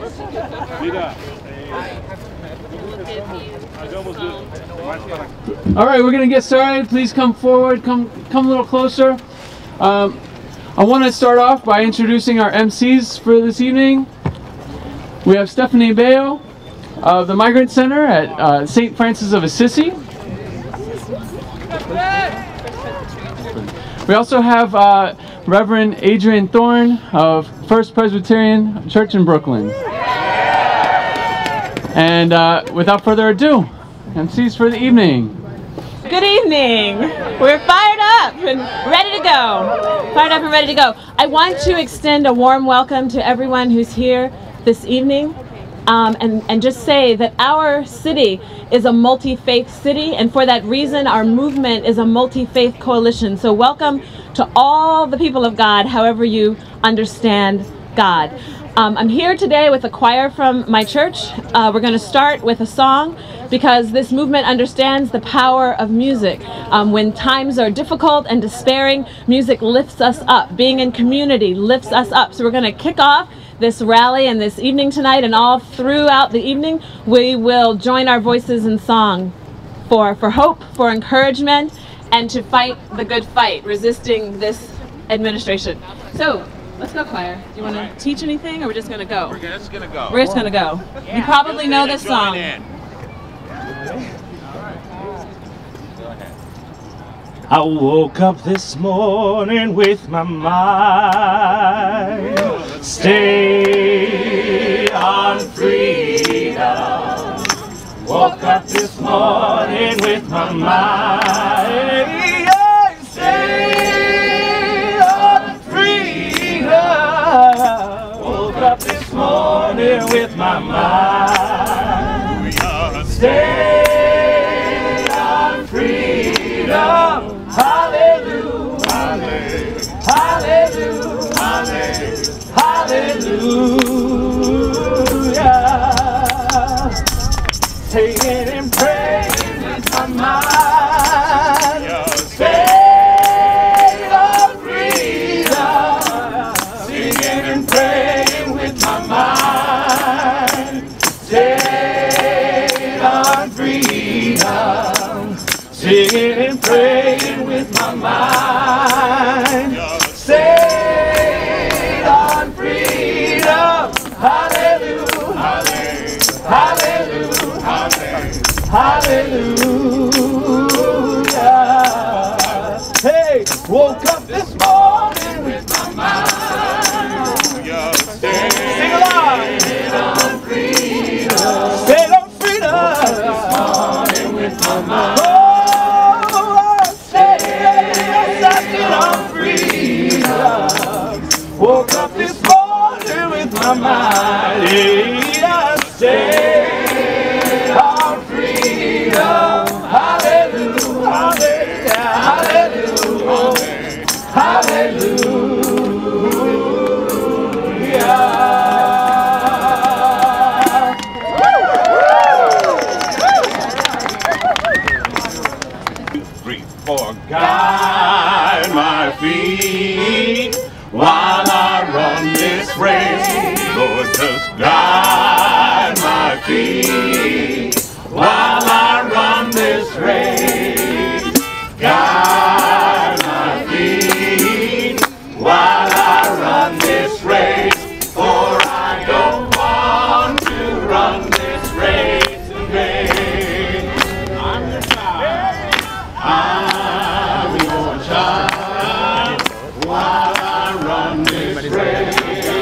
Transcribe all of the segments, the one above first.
All right, we're going to get started. Please come forward. Come a little closer. I want to start off by introducing our MCs for this evening. We have Stephanie Bayo of the Migrant Center at St. Francis of Assisi. We also have Reverend Adrian Thorne of First Presbyterian Church in Brooklyn. And without further ado, MCs for the evening. Good evening. We're fired up and ready to go. Fired up and ready to go. I want to extend a warm welcome to everyone who's here this evening. And just say that our city is a multi-faith city, and for that reason our movement is a multi-faith coalition. So welcome to all the people of God, however you understand God. I'm here today with a choir from my church. We're going to start with a song because this movement understands the power of music. When times are difficult and despairing, music lifts us up. Being in community lifts us up. So we're going to kick off this rally and this evening tonight, and all throughout the evening we will join our voices in song for hope, for encouragement, and to fight the good fight, resisting this administration. So let's go, choir. Do you want to teach anything, or we're just going to go? We're just going to go. We're just going to go. Yeah. You probably know this song. I woke up this morning with my mind stayed on freedom. Woke up this morning with my mind stayed on freedom. Woke up this morning with my mind stayed on freedom. Hallelujah, hallelujah, hallelujah, hallelujah. Singing and praying with my mind, stayed on freedom. Singing and praying with my mind, stayed on freedom. Singing and praying with my mind, stayed on freedom. Hallelujah, hallelujah, hallelujah. Hey, woke up this morning with my mind, sing along. Stayed on freedom, stayed on freedom. This morning with my mind. On freedom. Woke up this morning with my mind, yeah, stayed on freedom. Hallelujah, hallelujah, hallelujah. 2, 3, 4, guide my feet while I run this race. Lord, just guide my feet while I run this race. Guide my feet while I run this race, for I don't want to run this race in vain. I'm your child. I'm your child while I run this race.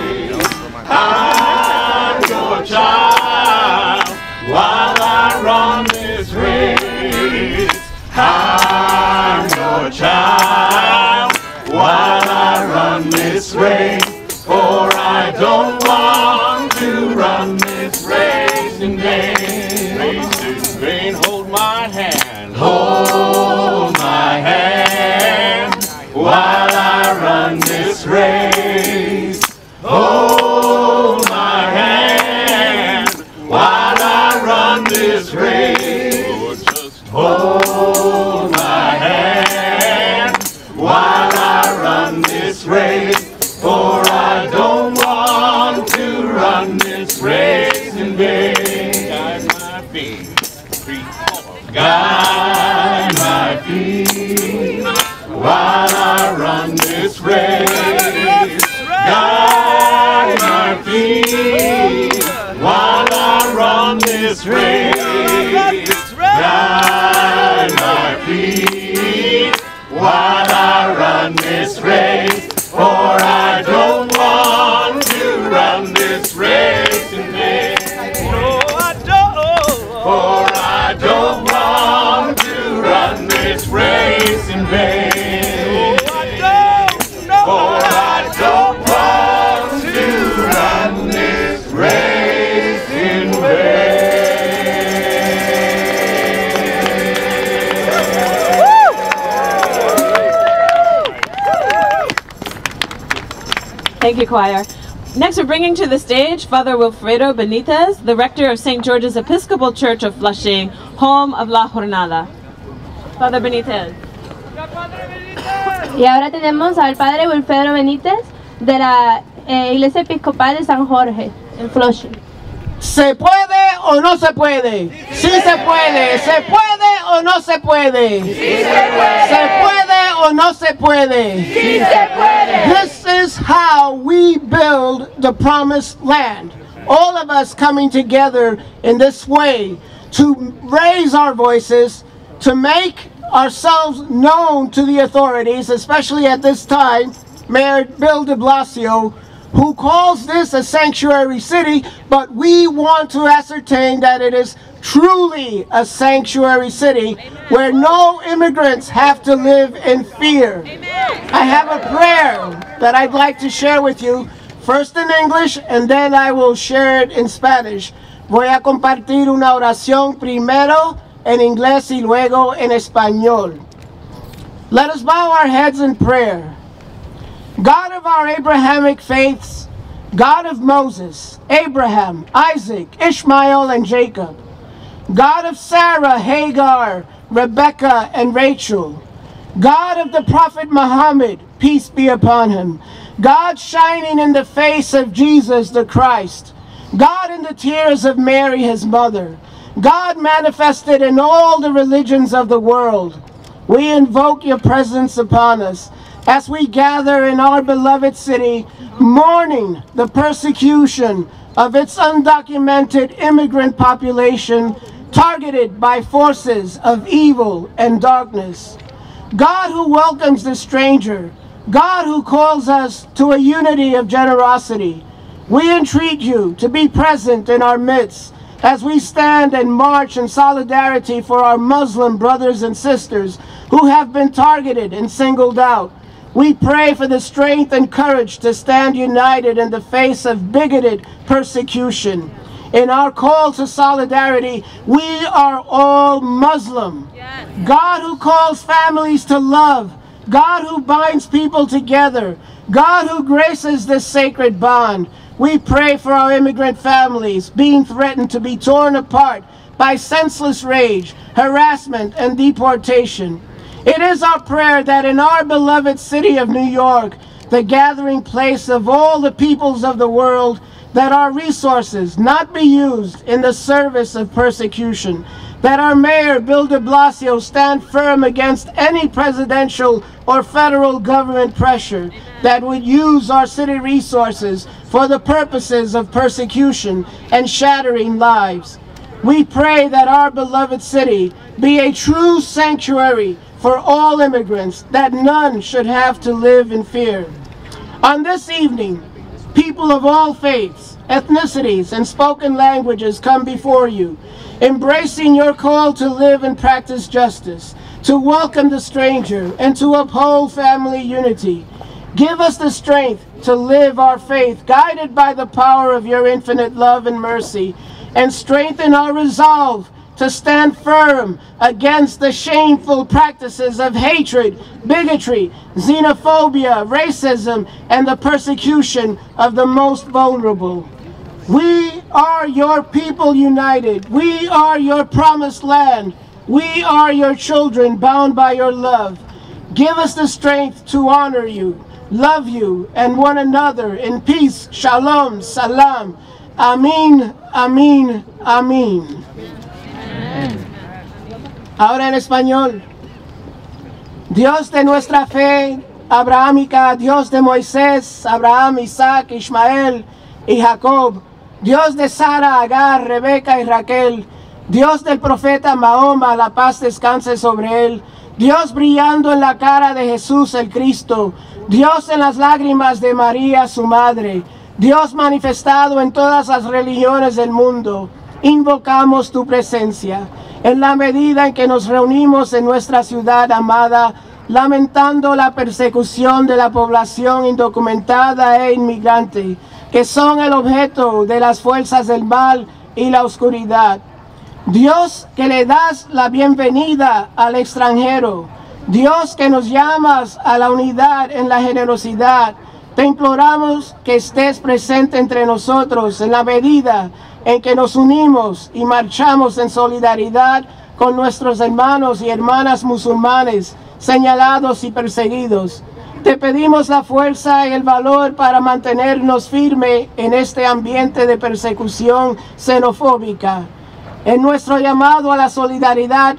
I'm your child while I run this race. I'm your child while I run this race, for I don't want to run this race in vain. Race in vain, hold my hand. Hold my hand while I run this race. Hold my hand while I run this race. Hold my hand while I run this race, for this race in vain. Guide my feet while I run this race. Guide my feet while I run this race. Guide my feet while I run this race. For I don't want to run this race in vain. No, I don't. For I don't want to run this race in vain. No, I don't. No, for I don't want to run this race in vain. Thank you, choir. Next, we're bringing to the stage Father Wilfredo Benitez, the rector of St. George's Episcopal Church of Flushing, home of La Jornada. Father Benitez. Y ahora tenemos al Padre Wilfredo Benítez de la Iglesia Episcopal de San Jorge, en Flushing. ¿Se puede o no se puede? Sí se puede. ¿Se puede o no se puede? Sí se puede. ¿Se puede o no se puede? Sí se puede. This is how we build the promised land. All of us coming together in this way to raise our voices, to make ourselves known to the authorities, especially at this time, Mayor Bill de Blasio, who calls this a sanctuary city, but we want to ascertain that it is truly a sanctuary city where no immigrants have to live in fear. I have a prayer that I'd like to share with you, first in English and then I will share it in Spanish. Voy a compartir una oración primero en inglés y luego en español. Let us bow our heads in prayer. God of our Abrahamic faiths, God of Moses, Abraham, Isaac, Ishmael, and Jacob, God of Sarah, Hagar, Rebekah, and Rachel, God of the prophet Muhammad, peace be upon him, God shining in the face of Jesus the Christ, God in the tears of Mary his mother, God manifested in all the religions of the world, we invoke your presence upon us as we gather in our beloved city, mourning the persecution of its undocumented immigrant population targeted by forces of evil and darkness. God who welcomes the stranger, God who calls us to a unity of generosity, we entreat you to be present in our midst as we stand and march in solidarity for our Muslim brothers and sisters who have been targeted and singled out. We pray for the strength and courage to stand united in the face of bigoted persecution. In our call to solidarity, we are all Muslim. Yes. God who calls families to love, God who binds people together, God who graces this sacred bond. We pray for our immigrant families being threatened to be torn apart by senseless rage, harassment, and deportation. It is our prayer that in our beloved city of New York, the gathering place of all the peoples of the world, that our resources not be used in the service of persecution, that our Mayor, Bill de Blasio, stand firm against any presidential or federal government pressure that would use our city resources for the purposes of persecution and shattering lives. We pray that our beloved city be a true sanctuary for all immigrants, that none should have to live in fear. On this evening, people of all faiths, ethnicities, and spoken languages come before you, embracing your call to live and practice justice, to welcome the stranger, and to uphold family unity. Give us the strength to live our faith, guided by the power of your infinite love and mercy, and strengthen our resolve to stand firm against the shameful practices of hatred, bigotry, xenophobia, racism, and the persecution of the most vulnerable. We are your people united. We are your promised land. We are your children bound by your love. Give us the strength to honor you, love you, and one another in peace, shalom, salam, Amén, amén, amén. Ahora en español. Dios de nuestra fe abrahámica, Dios de Moisés, Abraham, Isaac, Ismael y Jacob, Dios de Sara, Agar, Rebeca y Raquel, Dios del profeta Mahoma, la paz descanse sobre él, Dios brillando en la cara de Jesús el Cristo, Dios en las lágrimas de María su madre, Dios manifestado en todas las religiones del mundo, invocamos tu presencia. En la medida en que nos reunimos en nuestra ciudad amada, lamentando la persecución de la población indocumentada e inmigrante, que son el objeto de las fuerzas del mal y la oscuridad. Dios, que le das la bienvenida al extranjero, Dios que nos llamas a la unidad en la generosidad, te imploramos que estés presente entre nosotros en la medida en que nos unimos y marchamos en solidaridad con nuestros hermanos y hermanas musulmanes señalados y perseguidos. Te pedimos la fuerza y el valor para mantenernos firmes en este ambiente de persecución xenofóbica. En nuestro llamado a la solidaridad,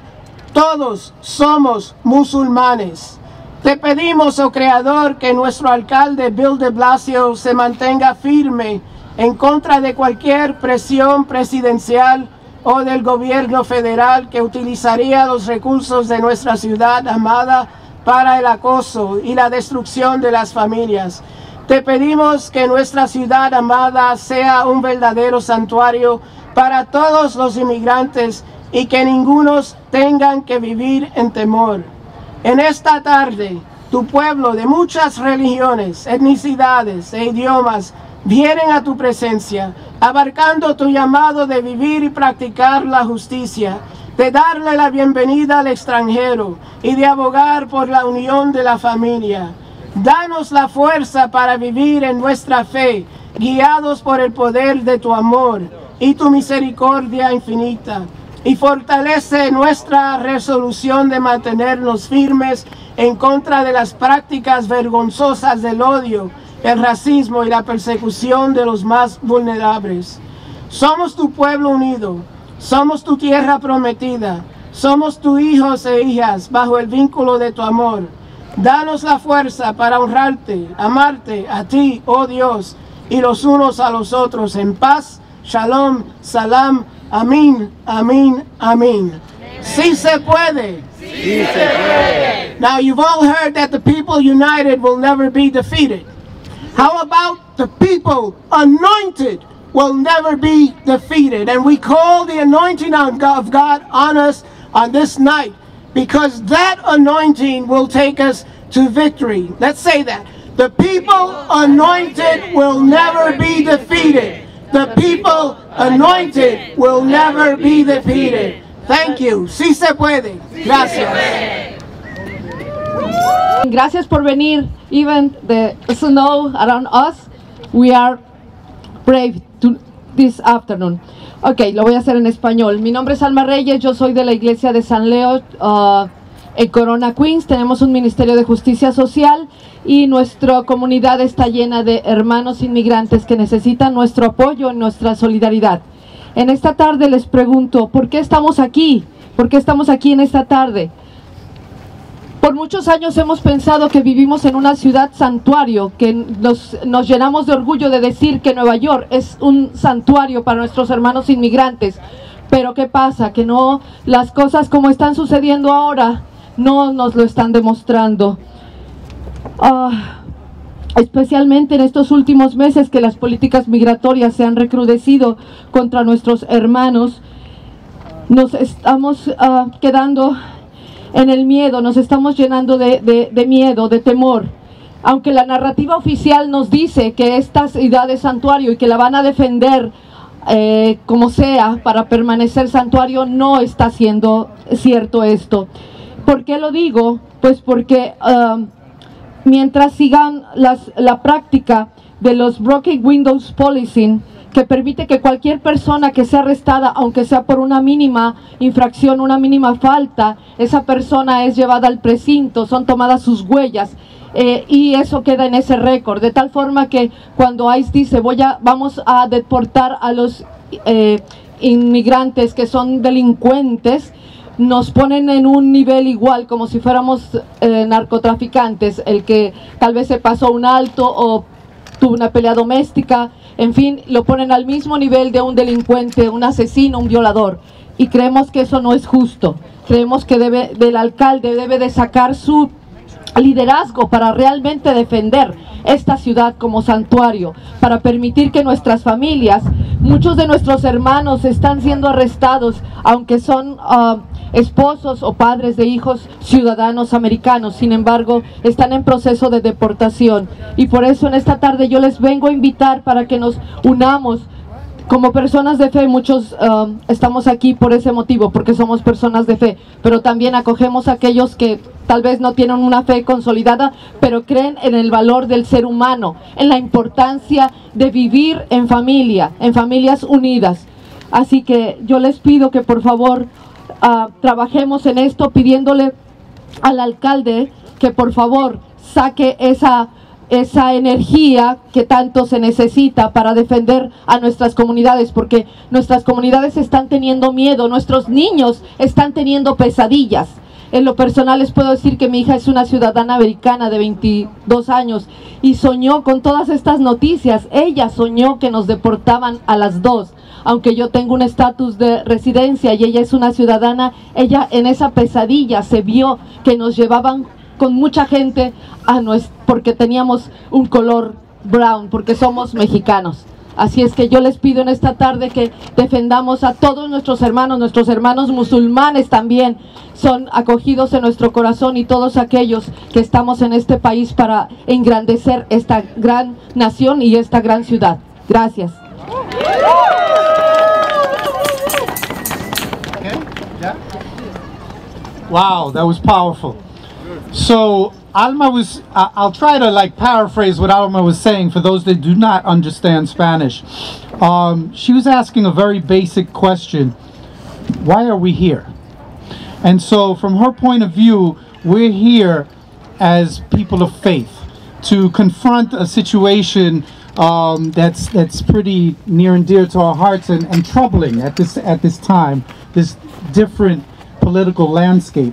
todos somos musulmanes. Te pedimos, oh Creador, que nuestro alcalde Bill de Blasio se mantenga firme en contra de cualquier presión presidencial o del gobierno federal que utilizaría los recursos de nuestra ciudad amada para el acoso y la destrucción de las familias. Te pedimos que nuestra ciudad amada sea un verdadero santuario para todos los inmigrantes y que ninguno tengan que vivir en temor. En esta tarde, tu pueblo de muchas religiones, etnicidades e idiomas vienen a tu presencia, abarcando tu llamado de vivir y practicar la justicia, de darle la bienvenida al extranjero y de abogar por la unión de la familia. Danos la fuerza para vivir en nuestra fe, guiados por el poder de tu amor y tu misericordia infinita. Y fortalece nuestra resolución de mantenernos firmes en contra de las prácticas vergonzosas del odio, el racismo y la persecución de los más vulnerables. Somos tu pueblo unido, somos tu tierra prometida, somos tus hijos e hijas bajo el vínculo de tu amor. Danos la fuerza para honrarte, amarte a ti, oh Dios, y los unos a los otros en paz, shalom, salam, amén, amén, amén. Sí se puede. Sí se puede. Now you've all heard that the people united will never be defeated. How about the people anointed will never be defeated? And we call the anointing of God on us on this night, because that anointing will take us to victory. Let's say that. The people anointed will never be defeated. The people anointed will never be defeated. Thank you. Sí se puede. Gracias. Gracias por venir. Even the snow around us, we are brave this afternoon. Ok, lo voy a hacer en español. Mi nombre es Alma Reyes, yo soy de la iglesia de San Leo en Corona, Queens. Tenemos un ministerio de justicia social y nuestra comunidad está llena de hermanos inmigrantes que necesitan nuestro apoyo y nuestra solidaridad. En esta tarde les pregunto, ¿por qué estamos aquí? ¿Por qué estamos aquí en esta tarde? Por muchos años hemos pensado que vivimos en una ciudad santuario, que nos llenamos de orgullo de decir que Nueva York es un santuario para nuestros hermanos inmigrantes. Pero ¿qué pasa? Que no, las cosas como están sucediendo ahora no nos lo están demostrando. Especialmente en estos últimos meses que las políticas migratorias se han recrudecido contra nuestros hermanos, nos estamos quedando en el miedo, nos estamos llenando de miedo, de temor. Aunque la narrativa oficial nos dice que esta ciudad es santuario y que la van a defender como sea para permanecer santuario, no está siendo cierto esto. ¿Por qué lo digo? Pues porque mientras sigan la práctica de los broken windows policing, que permite que cualquier persona que sea arrestada, aunque sea por una mínima infracción, una mínima falta, esa persona es llevada al precinto, son tomadas sus huellas, y eso queda en ese récord, de tal forma que cuando ICE dice vamos a deportar a los inmigrantes que son delincuentes, nos ponen en un nivel igual, como si fuéramos narcotraficantes, el que tal vez se pasó un alto o tuvo una pelea doméstica, en fin, lo ponen al mismo nivel de un delincuente, un asesino, un violador, y creemos que eso no es justo. Creemos que el alcalde debe de sacar su liderazgo para realmente defender esta ciudad como santuario, para permitir que nuestras familias, muchos de nuestros hermanos están siendo arrestados, aunque son esposos o padres de hijos ciudadanos americanos, sin embargo están en proceso de deportación, y por eso en esta tarde yo les vengo a invitar para que nos unamos como personas de fe. Muchos estamos aquí por ese motivo, porque somos personas de fe, pero también acogemos a aquellos que tal vez no tienen una fe consolidada, pero creen en el valor del ser humano, en la importancia de vivir en familia, en familias unidas. Así que yo les pido que por favor trabajemos en esto, pidiéndole al alcalde que por favor saque esa energía que tanto se necesita para defender a nuestras comunidades, porque nuestras comunidades están teniendo miedo, nuestros niños están teniendo pesadillas. En lo personal les puedo decir que mi hija es una ciudadana americana de 22 años y soñó con todas estas noticias. Ella soñó que nos deportaban a las 2, aunque yo tengo un estatus de residencia y ella es una ciudadana. Ella en esa pesadilla se vio que nos llevaban con mucha gente porque teníamos un color brown, porque somos mexicanos. Así es que yo les pido en esta tarde que defendamos a todos nuestros hermanos musulmanes también son acogidos en nuestro corazón, y todos aquellos que estamos en este país para engrandecer esta gran nación y esta gran ciudad. Gracias. Wow, that was powerful. So Alma was, I'll try to like paraphrase what Alma was saying for those that do not understand Spanish. She was asking a very basic question: why are we here? And so from her point of view, we're here as people of faith to confront a situation that's pretty near and dear to our hearts and troubling at this time, this different political landscape.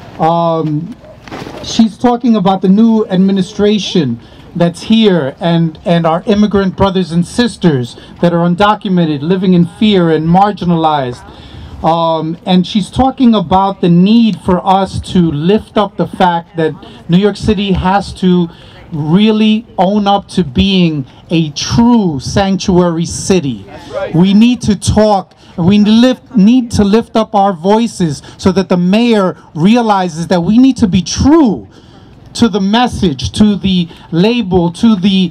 She's talking about the new administration that's here and our immigrant brothers and sisters that are undocumented, living in fear and marginalized. And she's talking about the need for us to lift up the fact that New York City has to really own up to being a true sanctuary city. We need to talk. We need to lift up our voices so that the mayor realizes that we need to be true to the message, to the label, to the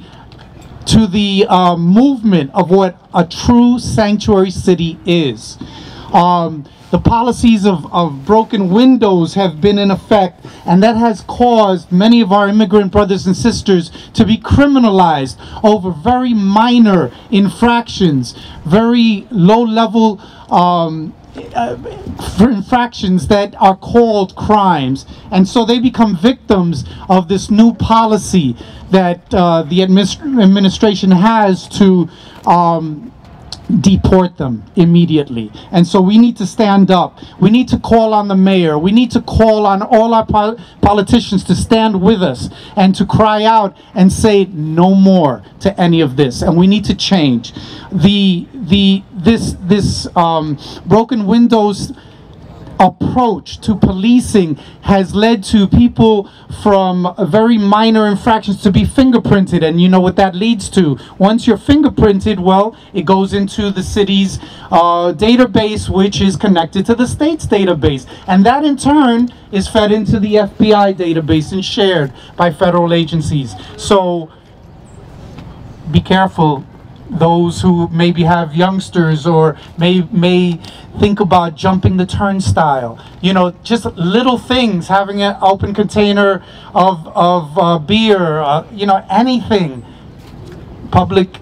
movement of what a true sanctuary city is. The policies of broken windows have been in effect, and that has caused many of our immigrant brothers and sisters to be criminalized over very minor infractions, very low-level infractions that are called crimes. And so they become victims of this new policy that the administration has to deport them immediately. And so we need to stand up. We need to call on the mayor. We need to call on all our politicians to stand with us and to cry out and say no more to any of this. And we need to change. This broken windows approach to policing has led to people from very minor infractions to be fingerprinted, and you know what that leads to. Once you're fingerprinted, well, it goes into the city's database, which is connected to the state's database, and that in turn is fed into the FBI database and shared by federal agencies. So be careful, those who maybe have youngsters or may think about jumping the turnstile. You know, just little things, having an open container of beer, you know, anything. Public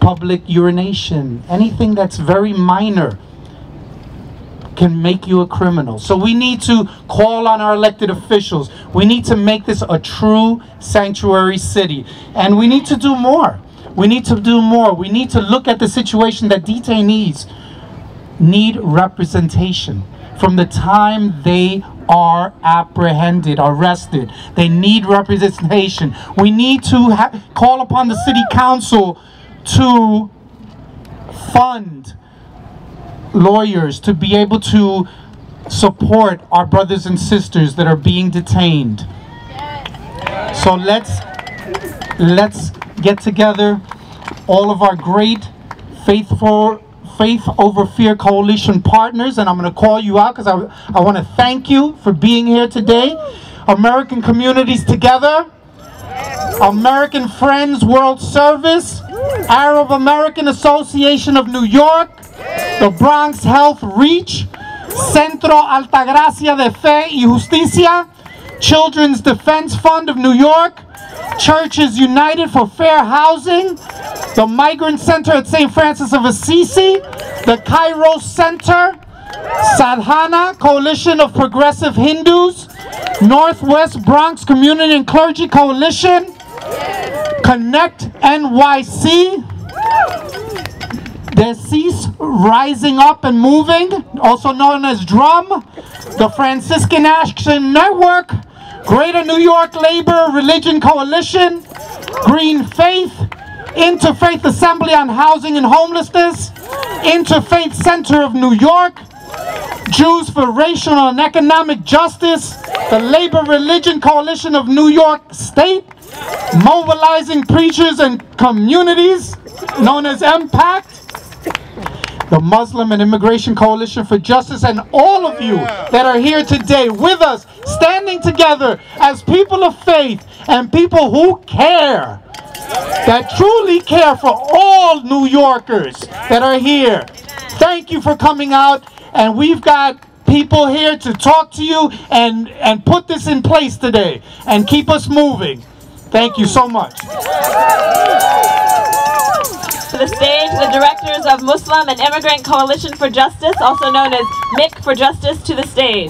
public urination, anything that's very minor can make you a criminal. So we need to call on our elected officials. We need to make this a true sanctuary city. And we need to do more. We need to do more. We need to look at the situation that detainees need representation. From the time they are apprehended, arrested, they need representation. We need to call upon the city council to fund lawyers to be able to support our brothers and sisters that are being detained. So let's get together, all of our great Faith Over Fear Coalition partners, and I'm going to call you out because I want to thank you for being here today. American Communities Together, American Friends World Service, Arab American Association of New York, the Bronx Health Reach, Centro Altagracia de Fe y Justicia, Children's Defense Fund of New York, Churches United for Fair Housing, the Migrant Center at St. Francis of Assisi, the Cairo Center, Sadhana, Coalition of Progressive Hindus, Northwest Bronx Community and Clergy Coalition, Connect NYC, Cease Rising Up and Moving, also known as DRUM, the Franciscan Action Network, Greater New York Labor Religion Coalition, Green Faith, Interfaith Assembly on Housing and Homelessness, Interfaith Center of New York, Jews for Racial and Economic Justice, the Labor Religion Coalition of New York State, Mobilizing Preachers and Communities, known as MPACT, the Muslim and Immigration Coalition for Justice, and all of you that are here today with us, standing together as people of faith and people who care, that truly care for all New Yorkers that are here. Thank you for coming out, and we've got people here to talk to you and put this in place today and keep us moving. Thank you so much. To the stage, the directors of Muslim and Immigrant Coalition for Justice, also known as MIC for Justice, to the stage.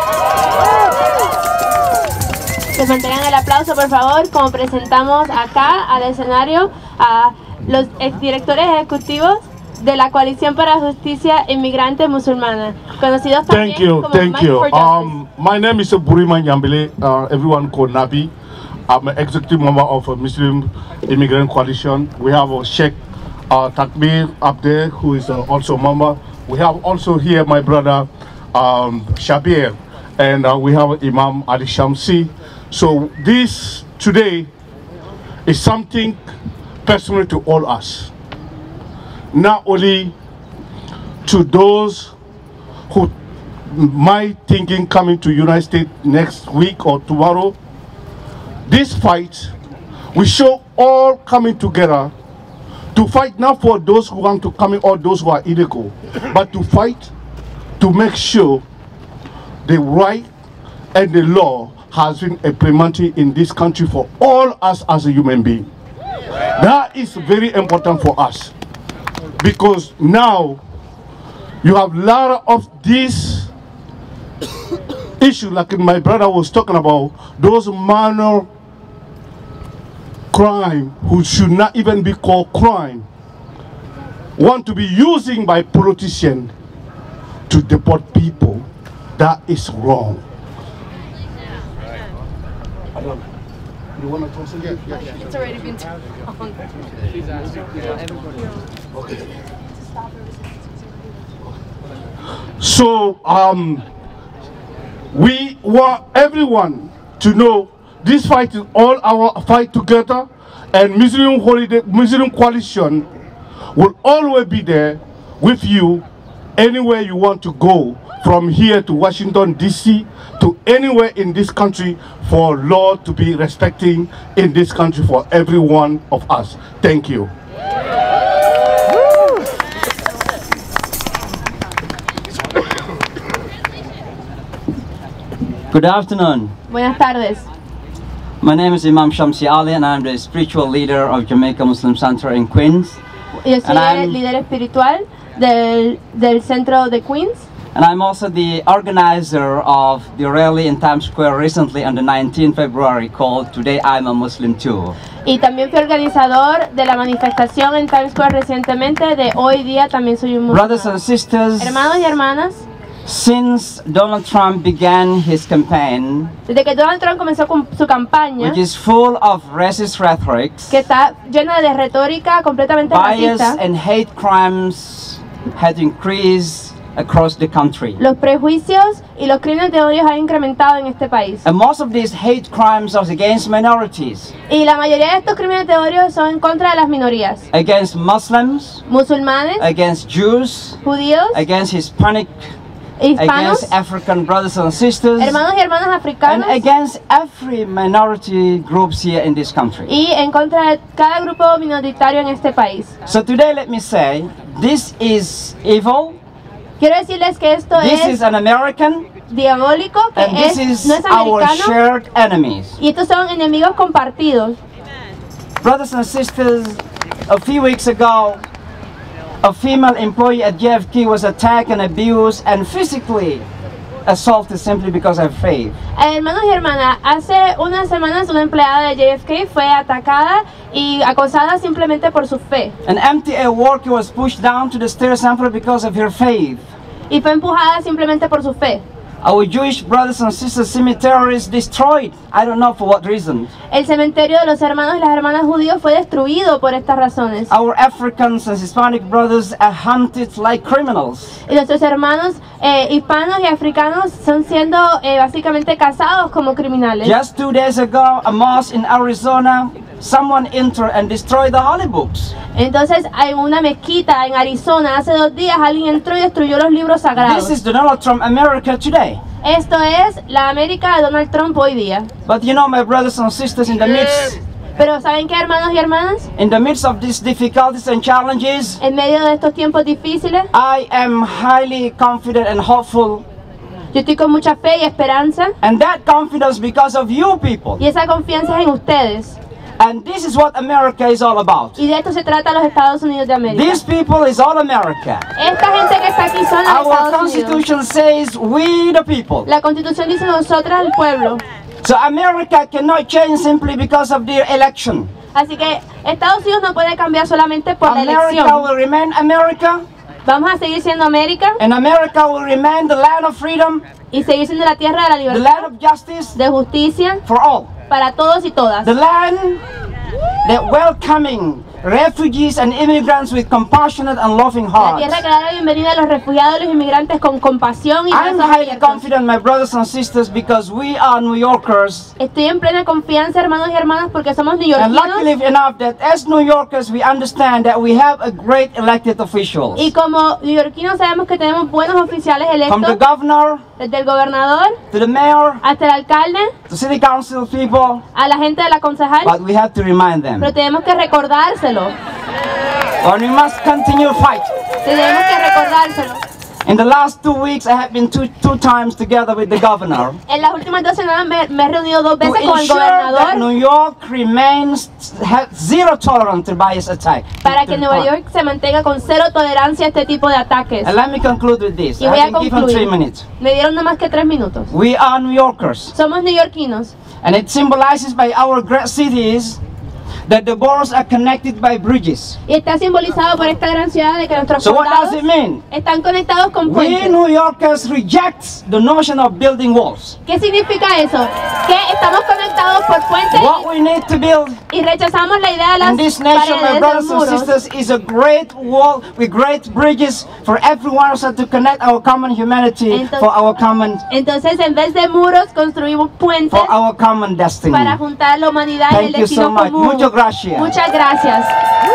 Que mantengan el aplauso, por favor, como presentamos acá al escenario a los exdirectores ejecutivos de la Coalición para Justicia Inmigrante Musulmana, conocidos también como Thank MIC you. for Justice. My name is Burima Nyambele, everyone called Nabi. I'm an executive member of a Muslim Immigrant Coalition. We have a Sheikh Takbir up there, who is also a member. We have also here my brother Shabir, and we have Imam Ali Shamsi. So this today is something personal to all us, not only to those who might thinking coming to United States next week or tomorrow. This fight, we show all coming together to fight not for those who want to come in or those who are illegal, but to fight to make sure the right and the law has been implemented in this country for all us as a human being. That is very important for us, because now you have a lot of these issues, like my brother was talking about, those minor crime who should not even be called crime, want to be using by politicians to deport people. That is wrong. You want to talk something? Yeah. It's already been Okay. So we want everyone to know this fight is all our fight together, and Muslim Coalition will always be there with you anywhere you want to go, from here to Washington DC to anywhere in this country, for law to be respecting in this country for every one of us. Thank you. Good afternoon. Buenas tardes. My name is Imam Shamsi Ali, and I'm the spiritual leader of Jamaica Muslim Center in Queens. Yo soy And el I'm- líder espiritual del centro de Queens. And I'm also the organizer of the rally in Times Square recently on the 19th February called Today I'm a Muslim Too. Y también fui organizador de la manifestación en Times Square recientemente de hoy día también soy un Brothers and musulmán. sisters, Hermanos y hermanas, since Donald Trump began his campaign, desde que Donald Trump comenzó con su campaña, which is full of racist rhetoric, que está llena de retórica completamente bias racista, and hate crimes had increased across the country. los prejuicios y los crímenes de odio han incrementado en este país. And most of these hate crimes are against minorities, Y la mayoría de estos crímenes de odio son en contra de las minorías. against Muslims, Musulmanes, against Jews, judíos, against Hispanic, hispanos, against African brothers and sisters, hermanos y hermanas and africanos against every minority groups here in this country. y en contra de cada grupo minoritario en este país. So today let me say, this is evil, Quiero decirles que esto this is es an American, diabólico, que and this is no es our americano shared enemies. y estos son enemigos compartidos. Brothers and sisters, a few weeks ago, a female employee at JFK was attacked and abused and physically assaulted simply because of faith. Hermanos y hermanas, hace unas semanas una empleada de JFK fue atacada y acosada simplemente por su fe. An MTA worker was pushed down to the stairs simply because of her faith. Y fue empujada simplemente por su fe. Our Jewish brothers and sisters cemetery is destroyed. I don't know for what reason. El cementerio de los hermanos y las hermanas judíos fue destruido por estas razones. Our Africans and Hispanic brothers are hunted like criminals. Y nuestros hermanos hispanos y africanos son siendo básicamente cazados como criminales. Just 2 days ago, a mosque in Arizona, someone entered and destroyed the holy books. Entonces, en una mezquita en Arizona, hace 2 días alguien entró y destruyó los libros sagrados. This is the Donald Trump America today. Esto es la América de Donald Trump hoy día. But you know, my brothers and sisters, in the midst Pero ¿saben qué, hermanos y hermanas? of these difficulties and challenges, En medio de estos tiempos difíciles, I am highly confident and hopeful. yo estoy con mucha fe y esperanza. And that confidence because of you people. Y esa confianza es en ustedes. And this is what America is all about. Y de esto se trata los Estados Unidos de América. These people is all America. Esta gente que está aquí son los Our Estados Unidos. Constitution says we the people. La Constitución dice nosotras el pueblo. So America cannot change simply because of their election. Así que Estados Unidos no puede cambiar solamente por la America elección. will remain America, Vamos a seguir siendo América and America will remain the land of freedom, y seguir siendo la tierra de la the libertad, land of justice de justicia for all. para todos y todas. The land that welcoming refugees and immigrants with compassionate and loving La tierra hearts. que da la bienvenida a los refugiados y los inmigrantes con compasión y I'm brazos highly abiertos. confident, my brothers and sisters, because we are New Yorkers. Estoy en plena confianza, hermanos y hermanas, porque somos And neoyorquinos. luckily enough that as New Yorkers we understand that we have a great elected officials. Y como neoyorquinos sabemos que tenemos buenos oficiales From the electos, governor desde el gobernador to the mayor, hasta el alcalde, the city council people, a la gente de la concejal, but we have to remind them. pero tenemos que recordárselo. And we must continue fight. Tenemos que recordárselo. In the last 2 weeks, I have been two times together with the governor En las últimas 2 semanas me he reunido 2 to veces con el ensure that gobernador New York remains zero tolerance to bias attack. para que Nueva York se mantenga con cero tolerancia a este tipo de ataques. And let me conclude with this. Y voy a I've been given 3 concluir. minutes. Me dieron nada más que 3 minutos. We are New Yorkers, Somos neoyorquinos and it symbolizes by our great cities that the boroughs are connected by bridges. y está simbolizado por esta gran ciudad de que nuestros So what condados does it mean? están conectados con We puentes. New Yorkers reject the notion of building walls. ¿Qué significa eso? Que estamos conectados por puentes What we need to build y rechazamos la idea de las in this nation, my paredes, brothers los and muros. sisters, is a great wall with great bridges for everyone so to connect our common humanity Entonces- for our common Entonces, en vez de muros, construimos puentes for our common destiny. para juntar la humanidad y el Thank you so destino much. común. Muchas gracias. Muchas gracias.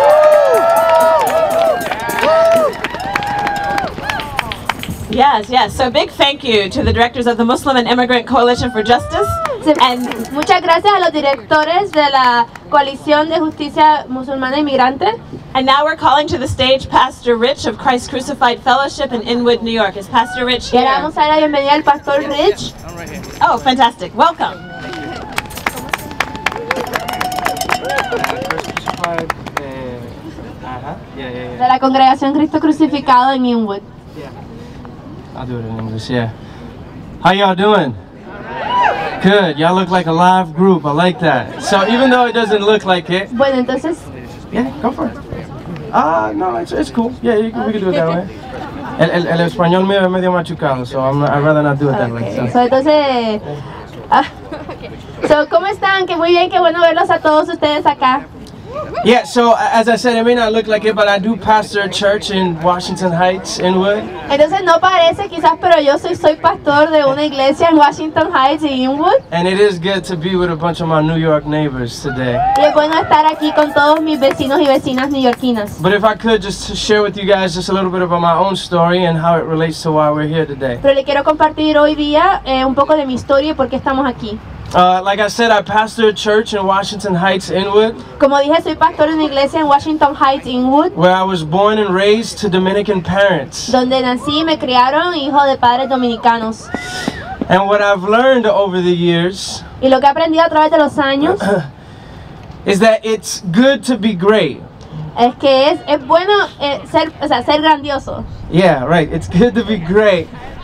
Yes, yes. So big thank you to the directors of the Muslim and Immigrant Coalition for Justice. And Muchas gracias a los directores de la Coalición de Justicia Musulmana Inmigrante. And now we're calling to the stage Pastor Rich of Christ Crucified Fellowship in Inwood, New York. Is Pastor Rich Y ahora here? vamos a dar la bienvenida al pastor Rich. Oh, fantastic. Welcome. de la Congregación Cristo Crucificado en Inwood. I'll do it in English, yeah. How y'all doing? Good, y'all look like a live group, I like that. So even though it doesn't look like it... Bueno, entonces... Yeah, go for it. No, it's cool. Yeah, we can do it that way. El español mío es medio machucado, so I'd rather not do it that way. So, entonces... ¿Cómo están? Que muy bien, qué bueno verlos a todos ustedes acá. Yeah, so as I said, it may not look like it, but I do pastor a church in Washington Heights, Inwood. Entonces no parece quizás, pero yo soy pastor de una iglesia en Washington Heights y Inwood. And it is good to be with a bunch of my New York neighbors today. Y es bueno estar aquí con todos mis vecinos y vecinas neoyorquinas. But if I could just share with you guys just a little bit about my own story and how it relates to why we're here today. Pero le quiero compartir hoy día un poco de mi historia y por qué estamos aquí. Like I said, I pastor a church in Washington Heights, Inwood. Como dije, soy pastor de una iglesia en Washington Heights, Inwood. Where I was born and raised to Dominican parents. Donde nací y me criaron hijo de padres dominicanos. And what I've learned over the years y lo que he aprendido a través de los años is that it's good to be great. Es que es bueno ser grandioso. Yeah, right. It's good to be great.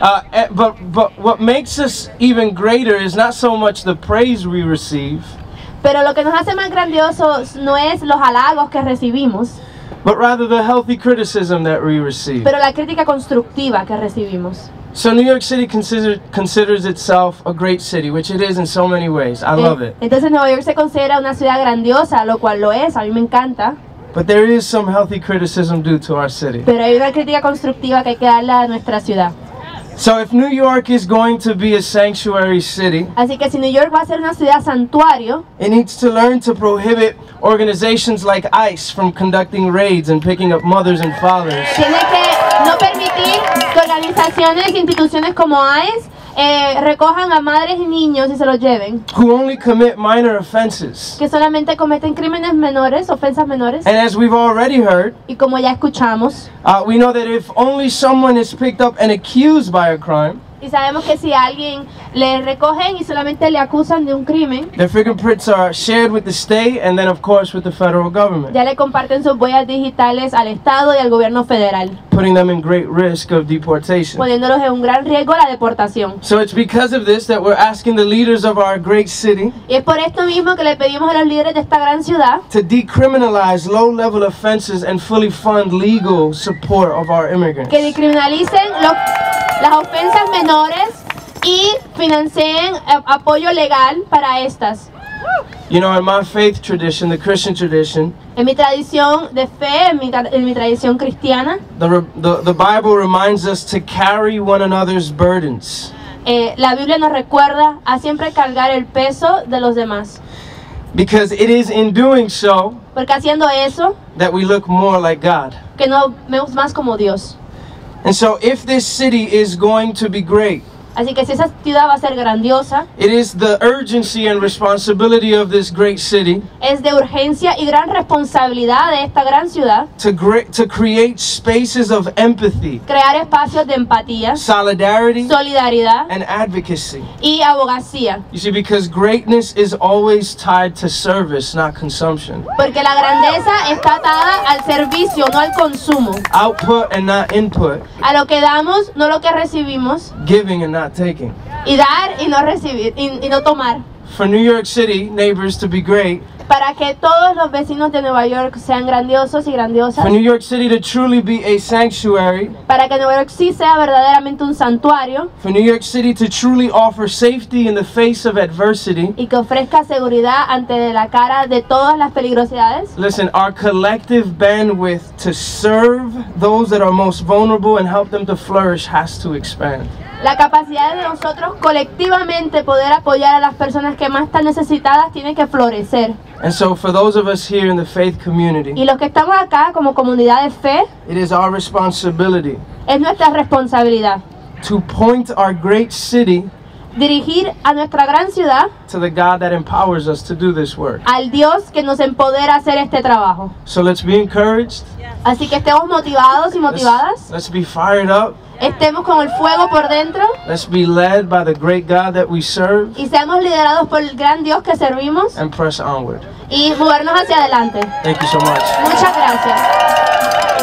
But what makes us even greater is not so much the praise we receive. Pero lo que nos hace más grandiosos no es los halagos que recibimos. But rather the healthy criticism that we receive. Pero la crítica constructiva que recibimos. So New York City considers itself a great city, which it is in so many ways. I love it. Entonces Nueva York se considera una ciudad grandiosa, lo cual lo es. A mí me encanta. But there is some healthy criticism due to our city. Pero hay una crítica constructiva que hay que darle a nuestra ciudad. So if New York is going to be a sanctuary city, así que si New York va a ser una ciudad santuario, it needs to learn to prohibit organizations like ICE from conducting raids and picking up mothers and fathers. Tiene que no permitir que organizaciones e instituciones como ICE recojan a madres y niños y se los lleven. Who only commit minor offenses. Que solamente cometen crímenes menores, ofensas menores. And as we've already heard, y como ya escuchamos, we know that if only someone is picked up and accused by a crime, y sabemos que si alguien le recogen y solamente le acusan de un crimen, their fingerprints are shared with the state and then of course with the federal government. Ya le comparten sus huellas digitales al Estado y al gobierno federal. Putting them in great risk of deportation. Poniéndolos en un gran riesgo a la deportación. So it's because of this that we're asking the leaders of our great city. Y es por esto mismo que le pedimos a los líderes de esta gran ciudad to decriminalize low-level offenses and fully fund legal support of our immigrants. Que decriminalicen las ofensas menores y financien apoyo legal para estas. You know, in my faith tradition, the Christian tradition, en mi tradición de fe, en mi tradición cristiana, the Bible reminds us to carry one another's burdens. La Biblia nos recuerda a siempre cargar el peso de los demás. Because it is in doing so, porque haciendo eso, that we look more like God. Que nos vemos más como Dios. And so if this city is going to be great, así que si esa ciudad va a ser grandiosa, it is the urgency and responsibility of this great city, es de urgencia y gran responsabilidad de esta gran ciudad, to create spaces of empathy, crear espacios de empatía, solidarity, solidaridad, and advocacy. Y abogacía. You see, because greatness is always tied to service, not consumption. Porque la grandeza está atada al servicio, no al consumo. Output and not input. A lo que damos, no lo que recibimos. Giving and not taking. Y dar y no recibir y no tomar. For New York City neighbors to be great, para que todos los vecinos de Nueva York sean grandiosos y grandiosas, for New York City to truly be a sanctuary, para que Nueva York sí sea verdaderamente un santuario, for New York City to truly offer safety in the face of adversity, y que ofrezca seguridad ante la cara de todas las peligrosidades. Listen, our collective bandwidth to serve those that are most vulnerable and help them to flourish has to expand. La capacidad de nosotros colectivamente poder apoyar a las personas que más están necesitadas tiene que florecer. And so for those of us here in the faith community, y los que estamos acá como comunidad de fe, it is our responsibility, es nuestra responsabilidad, to point our great city, dirigir a nuestra gran ciudad, to the God that empowers us to do this work. Al Dios que nos empodera a hacer este trabajo. So let's be encouraged. Así que estemos motivados y motivadas. Let's be fired up. Estemos con el fuego por dentro. Let's be led by the great God that we serve. Y seamos liderados por el gran Dios que servimos. And press onward. Y movernos hacia adelante. Thank you so much. Muchas gracias.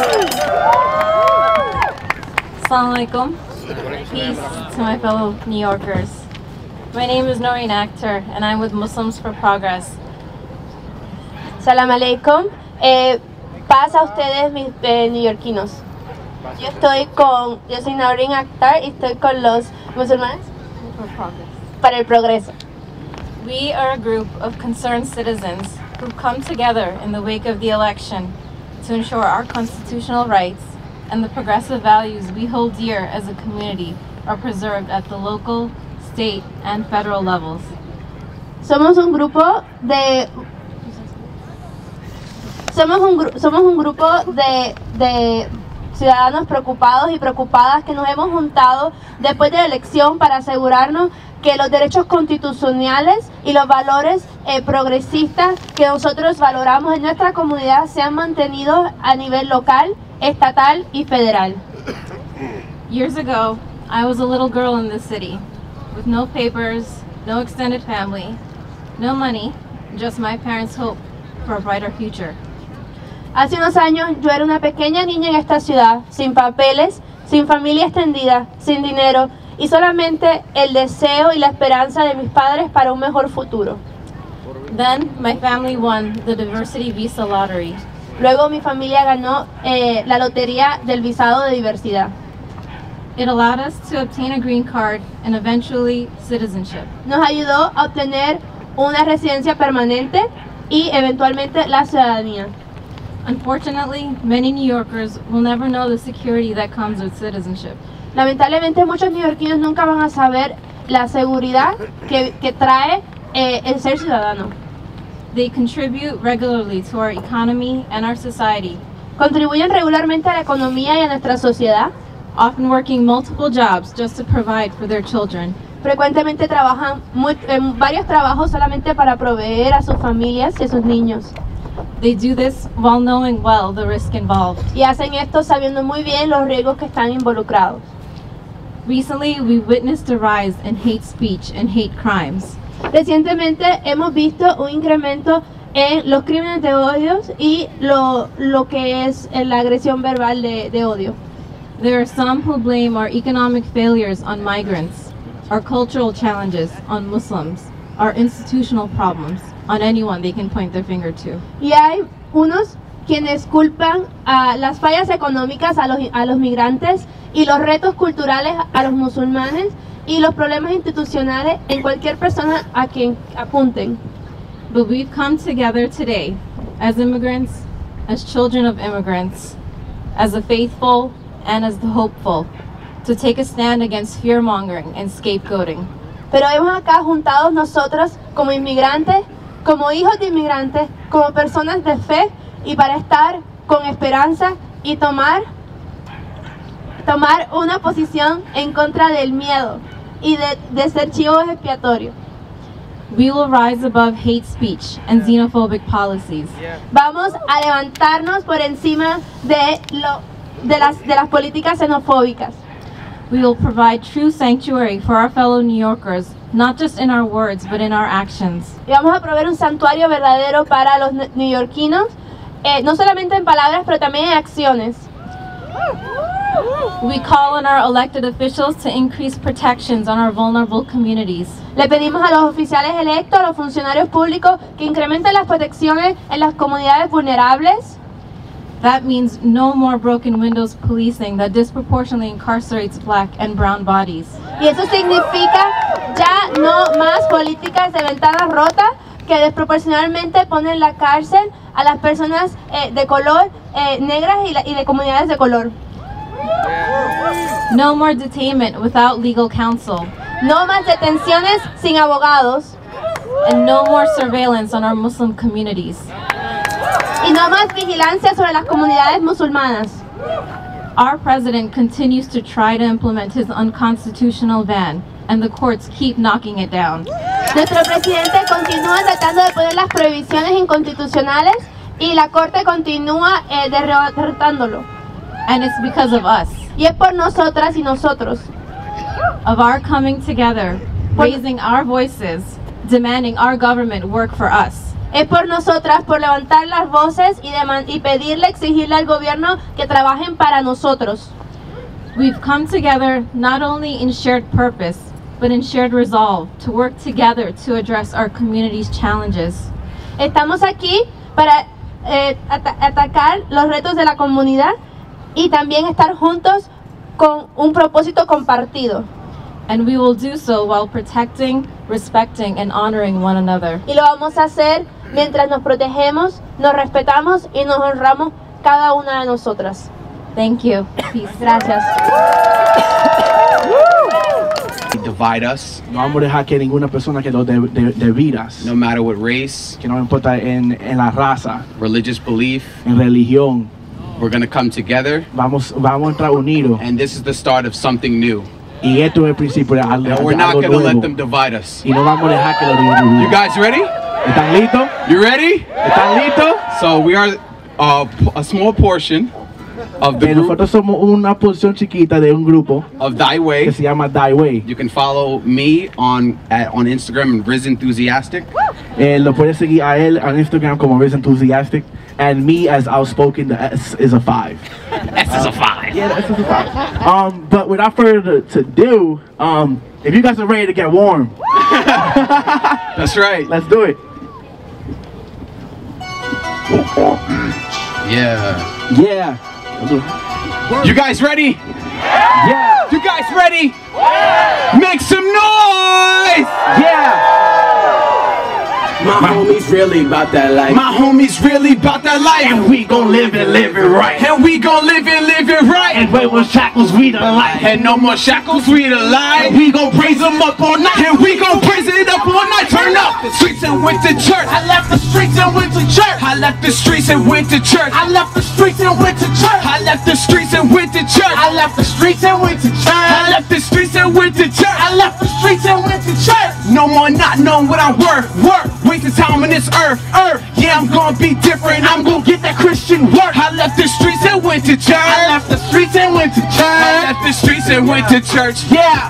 Assalamu alaikum. Peace to my fellow New Yorkers. My name is Noreen Akhtar and I'm with Muslims for Progress. Salam alaikum. Paz a ustedes, mis neoyorquinos. Yo soy Noreen Akhtar y estoy con los musulmanes para el progreso. We are a group of concerned citizens who've come together in the wake of the election to ensure our constitutional rights and the progressive values we hold dear as a community are preserved at the local, state, and federal levels. Somos un grupo de ciudadanos preocupados y preocupadas que nos hemos juntado después de la elección para asegurarnos que los derechos constitucionales y los valores progresistas que nosotros valoramos en nuestra comunidad sean mantenidos a nivel local, estatal y federal. Years ago, I was a little girl in this city with no papers, no extended family, no money, just my parents' hope for a brighter future. Hace unos años yo era una pequeña niña en esta ciudad, sin papeles, sin familia extendida, sin dinero y solamente el deseo y la esperanza de mis padres para un mejor futuro. Then my family won the diversity visa lottery. Luego mi familia ganó la lotería del visado de diversidad. It allowed us to obtain a green card and eventually citizenship. Nos ayudó a obtener una residencia permanente y eventualmente la ciudadanía. Unfortunately, many New Yorkers will never know the security that comes with citizenship. Lamentablemente muchos neoyorquinos nunca van a saber la seguridad que trae el ser ciudadano. They contribute regularly to our economy and our society. Contribuyen regularmente a la economía y a nuestra sociedad. Often working multiple jobs just to provide for their children. Frecuentemente trabajan en varios trabajos solamente para proveer a sus familias y a sus niños. They do this while knowing well the risk involved. Y hacen esto sabiendo muy bien los riesgos que están involucrados. Recently, we witnessed a rise in hate speech and hate crimes. Recientemente hemos visto un incremento en los crímenes de odio y lo que es la agresión verbal de odio. There are some who blame our economic failures on migrants, our cultural challenges on Muslims, our institutional problems on anyone they can point their finger to. Y hay unos quienes culpan a las fallas económicas a los migrantes y los retos culturales a los musulmanes y los problemas institucionales en cualquier persona a quien apunten. But we've come together today as immigrants, as children of immigrants, as the faithful and as the hopeful, to take a stand against fear-mongering and scapegoating. Pero hemos acá juntados nosotros como inmigrantes, como hijos de inmigrantes, como personas de fe y para estar con esperanza y tomar una posición en contra del miedo y de ser chivos expiatorios. We will rise above hate speech and xenophobic policies. Vamos a levantarnos por encima de las políticas xenofóbicas. We will provide true sanctuary for our fellow New Yorkers, not just in our words, but in our actions. Y vamos a proveer un santuario verdadero para los neoyorquinos, no solamente en palabras, pero también en acciones. We call on our elected officials to increase protections on our vulnerable communities. Le pedimos a los oficiales electos, a los funcionarios públicos, que incrementen las protecciones en las comunidades vulnerables. That means no more broken windows policing that disproportionately incarcerates black and brown bodies. Y eso significa ya no más políticas de ventanas rotas que desproporcionalmente ponen en la cárcel a las personas de color, negras y de comunidades de color. No more detainment without legal counsel. No más detenciones sin abogados. And no more surveillance on our Muslim communities. Y no más vigilancia sobre las comunidades musulmanas. Our president continues to try to implement his unconstitutional ban, and the courts keep knocking it down. Nuestro presidente continúa tratando de poner las prohibiciones inconstitucionales y la corte continúa derrotándolo. And it's because of us. Y es por nosotras y nosotros. Of our coming together, raising our voices, demanding our government work for us. Es por nosotras, por levantar las voces y pedirle, exigirle al gobierno que trabajen para nosotros. We've come together not only in shared purpose, but in shared resolve to work together to address our community's challenges. Estamos aquí para atacar los retos de la comunidad y también estar juntos con un propósito compartido. And we will do so while protecting, respecting, and honoring one another. Y lo vamos a hacer mientras nos protegemos, nos respetamos y nos honramos cada una de nosotras. Thank you. Peace. Gracias. Divide us. No vamos a dejar que ninguna persona que nos dividas. No matter what race, que no importa en la raza, religious belief, en religión. We're going to come together. Vamos a entrar unidos. And this is the start of something new. Y esto es el principio de algo nuevo. And we're not going to let them divide us. Y no vamos a dejar que lo dividan. You guys ready? ¿Están listos? You ready? ¿Están listos? So we are a small portion of the group. Nosotros somos una porción chiquita de un grupo of Thy Way. Que se llama Thy Way. You can follow me on Instagram and Riz Enthusiastic. Lo puedes seguir a él on Instagram como Riz Enthusiastic. And me as outspoken, the S is a 5. S is a 5. Yeah, the S is a 5. But without further ado, if you guys are ready to get warm. That's right. Let's do it. Yeah. Yeah. You guys ready? Yeah. You guys ready? Yeah. Make some noise! Yeah. My homies really about that life. My homies really about that life. And we gon' live it right. And we gon' live it right. And when we're shackles, we the light. And no more shackles, we the light. And we gon' praise them up all night. And we gon' praise it up all night. Turn up the streets and went to church. I left the streets and went to church. I left the streets and went to church. I left the streets and went to church. I left the streets and went to church. I left the streets and went to church. I left the streets and went to church. I left the streets and went to church. No more not knowing what I'm worth. Wasting time on this earth. Yeah, I'm gonna be different. I'm gonna get that Christian work. I left the streets and went to church. I left the streets and went to church. I left the streets and went to church. Yeah.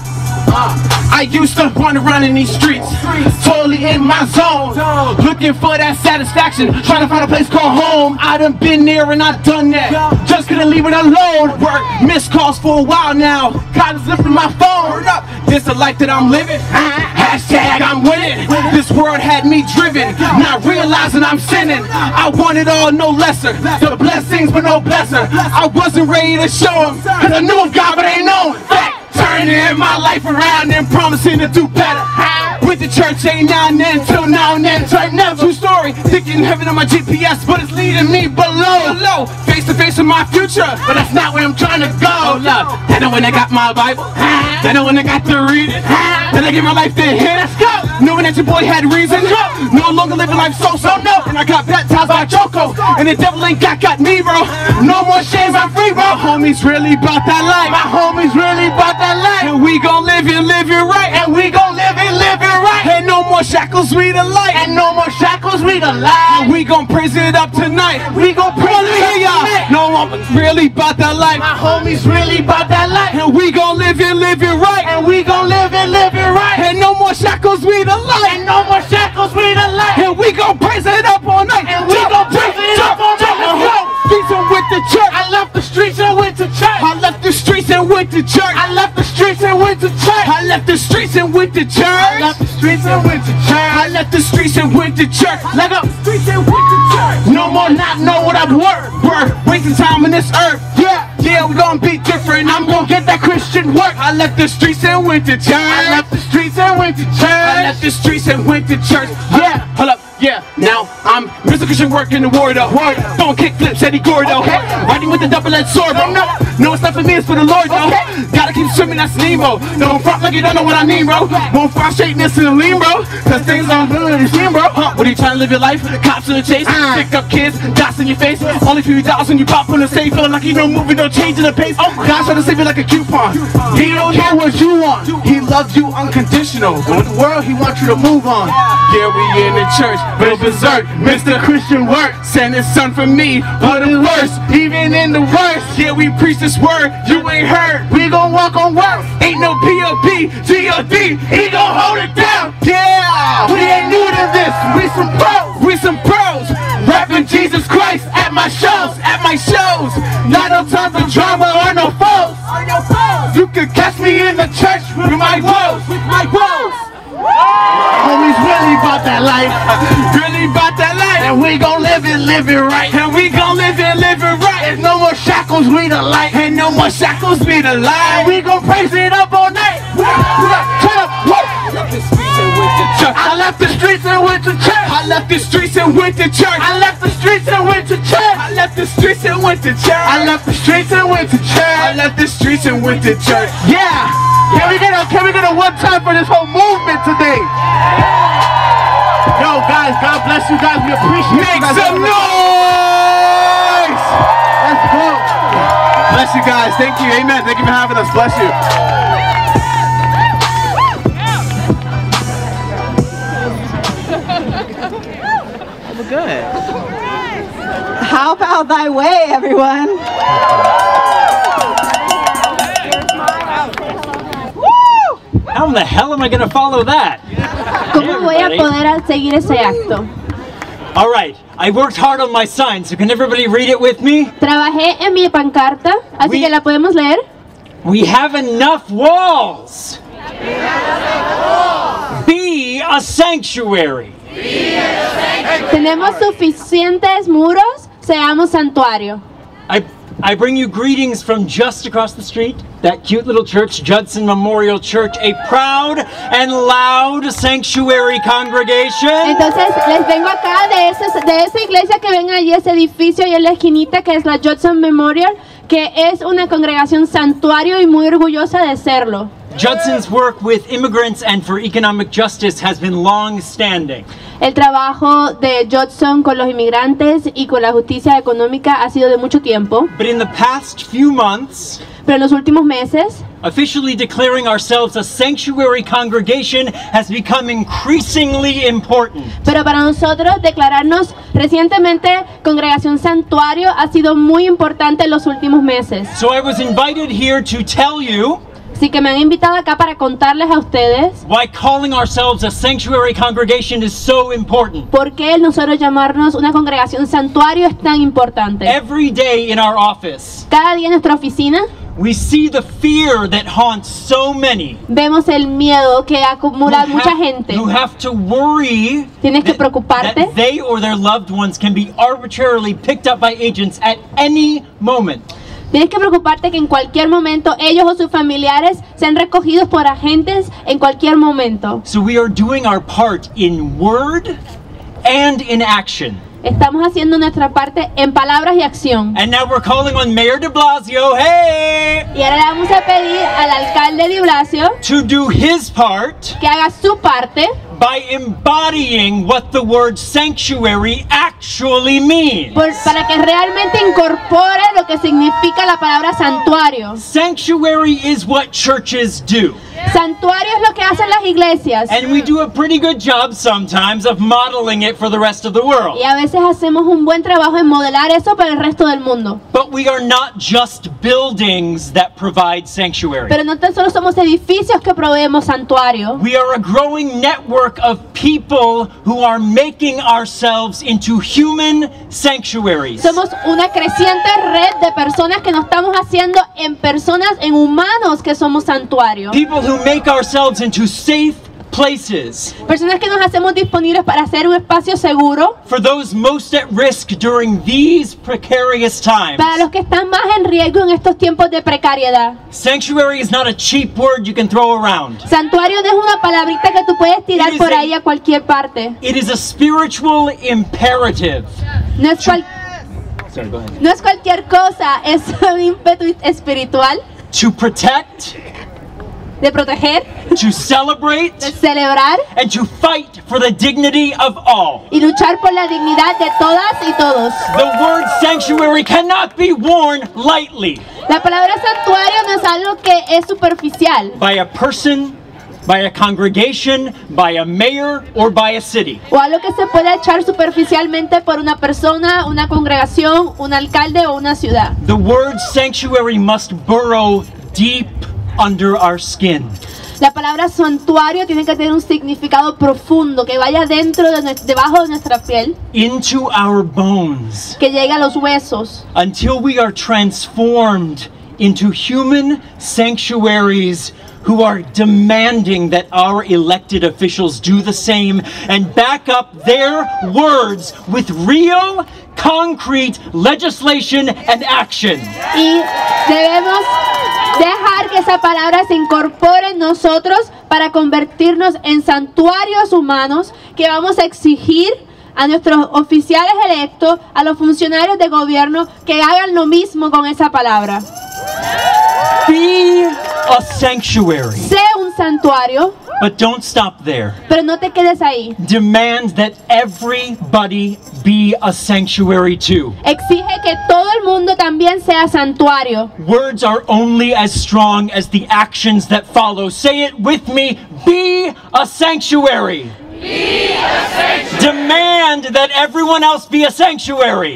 I used to run around in these streets, totally in my zone, looking for that satisfaction, trying to find a place called home. I done been there and I done that, just couldn't leave it alone. Work missed calls for a while now, God is lifting my phone up. This the life that I'm living, hashtag I'm winning. This world had me driven, not realizing I'm sinning. I want it all, no lesser, the blessings but no blesser. I wasn't ready to show him, cause I knew of God but I ain't known. Turning my life around and promising to do better. Went to church ain't now and then, till now and then, till never. True story, thinking heaven on my GPS, but it's leading me below. Face to face with my future, but that's not where I'm trying to go. Love, I know when I got my Bible, I know when I got to read it, then I give my life to Him. Let's go. Knowing that your boy had reason, no longer living life so no. And I got baptized by Choco, and the devil ain't got me, bro. No more shame, I'm free, bro. Homies really about that life. My homies really about that life. And we gon' live it right. And we gon' live it right. And no more shackles, we the light. And no more shackles, we the light. And we gon' praise it up tonight. We gon' praise it up tonight. No one really about that life. My homies really about that life. And we gon' live it right. And we gon' live it right. And no more shackles, we the light. And no more shackles, we the light. And we gon' praise it up all night. And we gon' praise it up all night. Streets and went to church. I left the streets and went to church. I left the streets and went to church. I left the streets and went to church. I left the streets and went to church. I left the streets and went to church. I left the streets and went to church. Let go. Streets and went to church. No more not know what I'm worth. Wasting time on this earth. Yeah, we gon' be different. I'm gon' get that Christian work. I left the streets and went to church. I left the streets and went to church. I left the streets and went to church. Yeah, hold up. Yeah, now I'm Mr. Christian work in the war though. Throwing kick flips, Eddie Gordo. Riding with the double-edged sword, bro. No, it's not for me, it's for the Lord, though. Gotta keep swimming, that's Nemo. Don't front like you don't know what I mean, bro. Won't find straightness in the lean, bro. Cause things aren't good in the scene, bro. What are you trying to live your life? Cops in the chase, pick up kids, dots in your face. Only few dollars when you pop on the safe. Feeling like you no moving, no changing the pace. God's trying to save you like a coupon. He don't know what you want. He loves you unconditional. But with the world, he wants you to move on. Yeah, we in the church, but berserk. Mr. Christian work, send his son for me, but it's worse. Even in the worst, yeah, we preach this word. You ain't heard. We gon' walk on work. Ain't no P.O.P. G.O.D. He gon' hold it down. Yeah, we ain't new to this. We some pros. We some pros. Rapping Jesus Christ at my shows. At my shows. Not no time for drama or no foes. could catch me in the church with my woes. Homies really about that life. Really about that life. And we gon' live it right. And we gon' live it right. There's no more shackles, we the light. Ain't no more shackles, we the light. And we gon' praise it up all night. I left the streets and went to church. I left the streets and went to church. I left the streets and went to church. I left the streets and went to church. I left the streets and went to church. I left the streets and went to church. Yeah. Can we get a one time for this whole movement today? Yo guys, God bless you guys. We appreciate you guys. Make some noise! Let's go. Bless you guys. Thank you. Amen. Thank you for having us. Bless you. Good. How about thy way, everyone? How in the hell am I going to follow that? ¿Cómo voy a poder seguir ese acto? All right, I worked hard on my sign, so can everybody read it with me? Trabajé en mi pancarta, así que la podemos leer. We have enough walls. Be a sanctuary. Tenemos suficientes muros, seamos santuario. I bring you greetings from just across the street, that cute little church, Judson Memorial Church, a proud and loud sanctuary congregation. Entonces les vengo acá de esa iglesia que ven allí, ese edificio y en la esquinita que es la Judson Memorial, que es una congregación santuario y muy orgullosa de serlo. Judson's work with immigrants and for economic justice has been long-standing. El trabajo de Judson con los inmigrantes y con la justicia económica ha sido de mucho tiempo. But in the past few months, pero en los últimos meses, officially declaring ourselves a sanctuary congregation has become increasingly important. Pero para nosotros declararnos recientemente congregación santuario ha sido muy importante en los últimos meses. So I was invited here to tell you Así que me han invitado acá para contarles a ustedes why calling ourselves a sanctuary congregation is so important. ¿Por qué nosotros llamarnos una congregación santuario es tan importante? Every day in our office, cada día en nuestra oficina, we see the fear that haunts so many. Vemos el miedo que acumula mucha gente. You have to worry. Tienes que preocuparte. That they or their loved ones can be arbitrarily picked up by agents at any moment. Tienes que preocuparte que en cualquier momento ellos o sus familiares sean recogidos por agentes en cualquier momento. So we are doing our part in word and in action. Estamos haciendo nuestra parte en palabras y acción. And now we're calling on Mayor de Blasio, hey! Y ahora le vamos a pedir al alcalde de Blasio to do his part que haga su parte by embodying what the word sanctuary actually means. Para que realmente incorpore lo que significa la palabra santuario. Sanctuary is what churches do. Santuario es lo que hacen las iglesias. And we do a pretty good job sometimes of modeling it for the rest of the world. Y a veces hacemos un buen trabajo en modelar eso para el resto del mundo. But we are not just buildings that provide sanctuary. Pero no tan solo somos edificios que proveemos santuario. We are a growing network of people who are making ourselves into human sanctuaries. Somos una creciente red de personas que nos estamos haciendo en personas, en humanos que somos santuario. People who make ourselves into safe places. Personas que nos hacemos disponibles para hacer un espacio seguro. For those most at risk during these precarious times. Para los que están más en riesgo en estos tiempos de precariedad. Sanctuary is not a cheap word you can throw around. Santuario no es una palabrita que tú puedes tirar por ahí a cualquier parte. It is a spiritual imperative. No es, no es cualquier cosa, es un ímpetu espiritual. To protect, de proteger, to celebrate, de celebrar, and to fight for the dignity of all. Y luchar por la dignidad de todas y todos. The word sanctuary cannot be worn lightly. La palabra santuario no es algo que es superficial. By a person, by a congregation, by a mayor, or by a city. O algo que se puede echar superficialmente por una persona, una congregación, un alcalde o una ciudad. The word sanctuary must burrow deep under our skin. La palabra santuario tiene que tener un significado profundo que vaya dentro de debajo de nuestra piel. Into our bones. Que llegue a los huesos. Until we are transformed into human sanctuaries who are demanding that our elected officials do the same and back up their words with real, concrete legislation and action. Y debemos dejar que esa palabra se incorpore en nosotros para convertirnos en santuarios humanos que vamos a exigir a nuestros oficiales electos, a los funcionarios de gobierno, que hagan lo mismo con esa palabra. Be a sanctuary. Sé un santuario, But don't stop there. pero no te quedes ahí. Demand that everybody be a sanctuary too. Exige que todo el mundo también sea santuario. Words are only as strong as the actions that follow. Say it with me. Be a sanctuary. Be a sanctuary. Demand that everyone else be a sanctuary.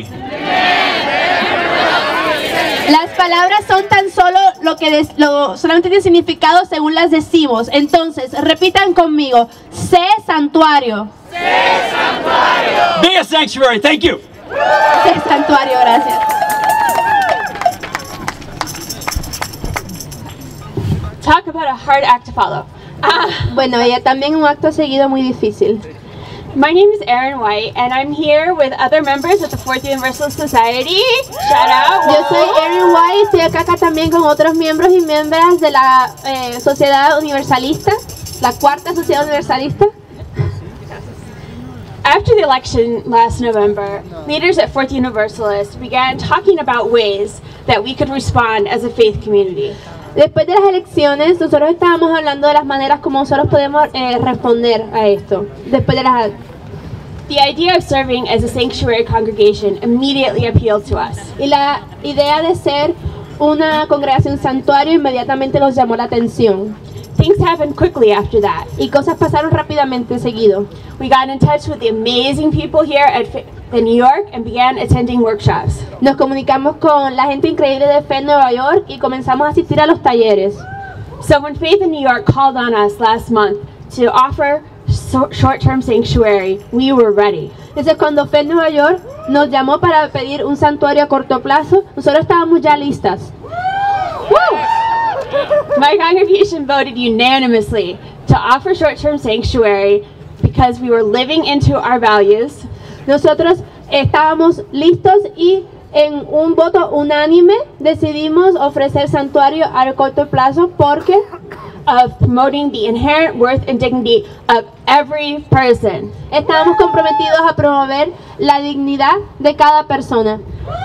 Las palabras son tan solo solamente tienen significado según las decimos. Entonces, repitan conmigo. Sé santuario. Sé santuario. Be a sanctuary. Thank you. Sé santuario, gracias. Talk about a hard act to follow. Bueno, y también un acto seguido muy difícil. My name is Erin White, and I'm here with other members of the Fourth Universalist Society. Shout out! Yo soy Erin White, estoy acá también con otros miembros y miembros de la Sociedad Universalista, la Cuarta Sociedad Universalista. After the election last November, leaders at Fourth Universalist began talking about ways that we could respond as a faith community. Después de las elecciones, nosotros estábamos hablando de las maneras como nosotros podemos responder a esto. Después de las... The idea of serving as a sanctuary congregation immediately appealed to us. Y la idea de ser una congregación santuario inmediatamente nos llamó la atención. Things happened quickly after that. Y cosas pasaron rápidamente seguido. We got in touch with the amazing people here at New York and began attending workshops. Nos comunicamos con la gente increíble de Fe en Nueva York y comenzamos a asistir a los talleres. So when Faith in New York called on us last month to offer short-term sanctuary, we were ready. Entonces cuando Fe en Nueva York nos llamó para pedir un santuario a corto plazo, nosotros estábamos ya listas. Woo! My congregation voted unanimously to offer short-term sanctuary because we were living into our values. Nosotros estábamos listos y en un voto unánime decidimos ofrecer santuario a corto plazo porque of promoting the inherent worth and dignity of every person. Estábamos comprometidos a promover la dignidad de cada persona.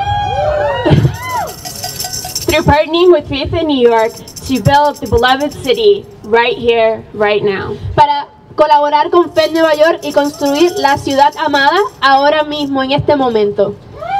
Through partnering with Faith in New York to build the beloved city right here, right now. Para colaborar con Fe en Nueva York y construir la ciudad amada ahora mismo, en este momento.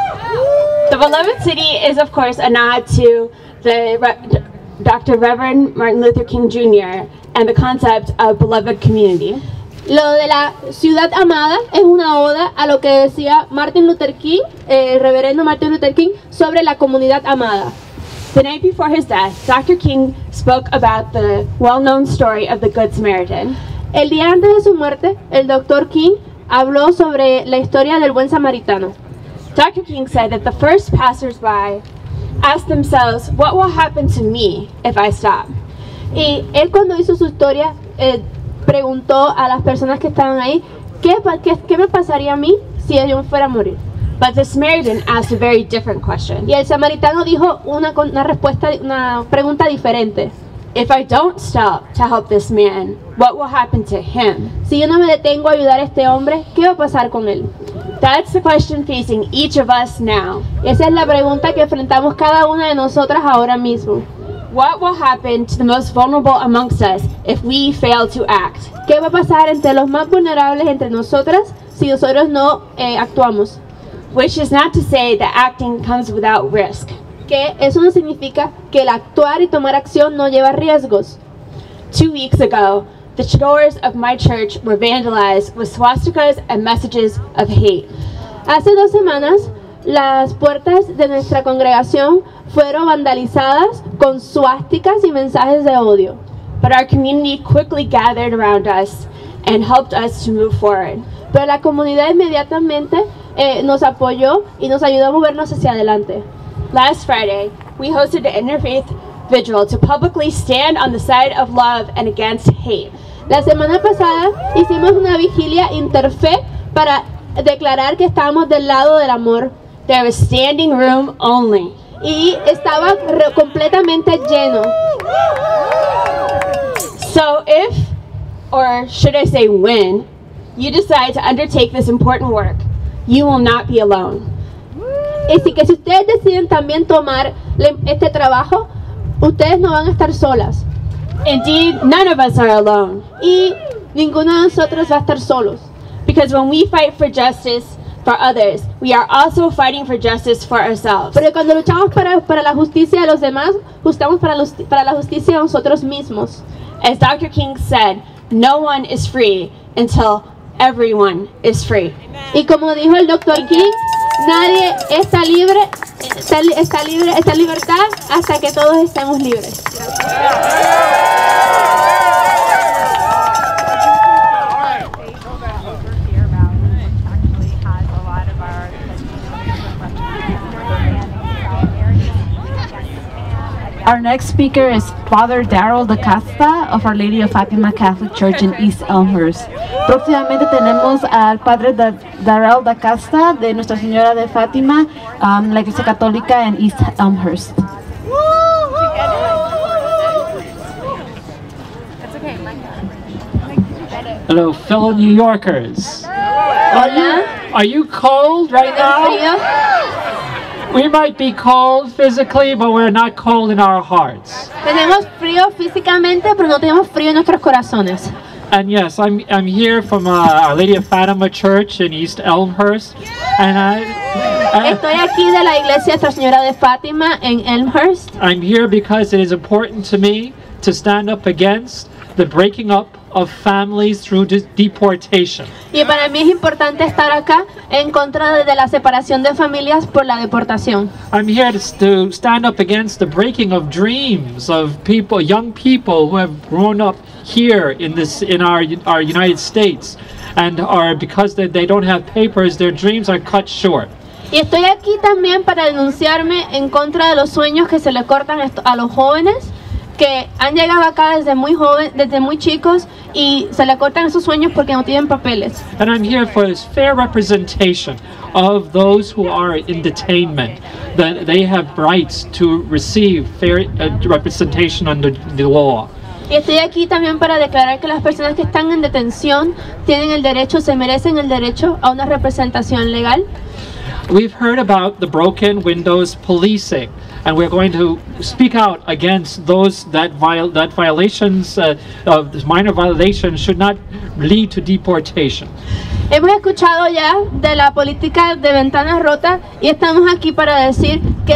The beloved city is, of course, a nod to the Dr. Reverend Martin Luther King Jr. and the concept of beloved community. Lo de la ciudad amada es una oda a lo que decía Martin Luther King, el reverendo Martin Luther King, sobre la comunidad amada. The night before his death, Dr. King spoke about the well-known story of the Good Samaritan. El día antes de su muerte, el Dr. King habló sobre la historia del buen samaritano. Dr. King said that the first passers-by asked themselves, what will happen to me if I stop? Y él cuando hizo su historia, preguntó a las personas que estaban ahí, ¿qué me pasaría a mí si yo fuera a morir? But the Samaritan asked a very different question. Y el samaritano dijo una pregunta diferente. If I don't stop to help this man, what will happen to him? Si yo no me detengo a ayudar a este hombre, ¿qué va a pasar con él? That's the question facing each of us now. Esa es la pregunta que enfrentamos cada una de nosotras ahora mismo. What will happen to the most vulnerable amongst us if we fail to act? ¿Qué va a pasar entre los más vulnerables entre nosotras si nosotros no actuamos? Which is not to say that acting comes without risk. Que eso no significa que el actuar y tomar acción no lleva riesgos. 2 weeks ago, the doors of my church were vandalized with swastikas and messages of hate. Hace 2 semanas, las puertas de nuestra congregación fueron vandalizadas con suásticas y mensajes de odio. But our community quickly gathered around us and helped us to move forward. Pero la comunidad inmediatamente nos apoyó y nos ayudó a movernos hacia adelante. Last Friday, we hosted an interfaith vigil to publicly stand on the side of love and against hate. La semana pasada hicimos una vigilia interfe para declarar que estábamos del lado del amor. There was standing room only. Y estaba completamente lleno. So if, or should I say when, you decide to undertake this important work, you will not be alone. Así que si ustedes deciden también tomar este trabajo, ustedes no van a estar solas. Indeed, none of us are alone. Y ninguno de nosotros va a estar solos. Because when we fight for justice for others, we are also fighting for justice for ourselves. Porque cuando luchamos para la justicia de los demás, luchamos para la justicia de nosotros mismos. As Dr. King said, no one is free until everyone is free. Y como dijo el Dr. King, nadie está libre, está en libertad hasta que todos estemos libres. Our next speaker is Father Darrell da Casta of Our Lady of Fatima Catholic Church in East Elmhurst. Próximamente tenemos al Padre Darrell da Casta de Nuestra Señora de Fátima, la Iglesia Católica en East Elmhurst. Hello, fellow New Yorkers. Hola. Are you cold right now? We might be cold physically, but we're not cold in our hearts. Tenemos frío físicamente, pero no tenemos frío en nuestros corazones. And yes, I'm here from Our Lady of Fatima Church in East Elmhurst, and estoy aquí de la Iglesia Nuestra Señora de Fátima en Elmhurst. I'm here because it is important to me to stand up against the breaking up of families through deportation. Y para mí es importante estar acá en contra de la separación de familias por la deportación. I'm here to stand up against the breaking of dreams of people, young people who have grown up here in our United States, and are because they don't have papers, their dreams are cut short. Y estoy aquí también para denunciarme en contra de los sueños que se le cortan a los jóvenes que han llegado acá desde muy chicos y se le cortan esos sueños porque no tienen papeles. And I'm here for this fair representation of those who are in detainment, that they have rights to receive fair representation under the law. Y estoy aquí también para declarar que las personas que están en detención tienen el derecho, se merecen el derecho a una representación legal. We've heard about the broken windows policing, and we're going to speak out against those that violations of minor violations should not lead to deportation. Hemos escuchado ya de la política de ventanas rotas y estamos aquí para decir que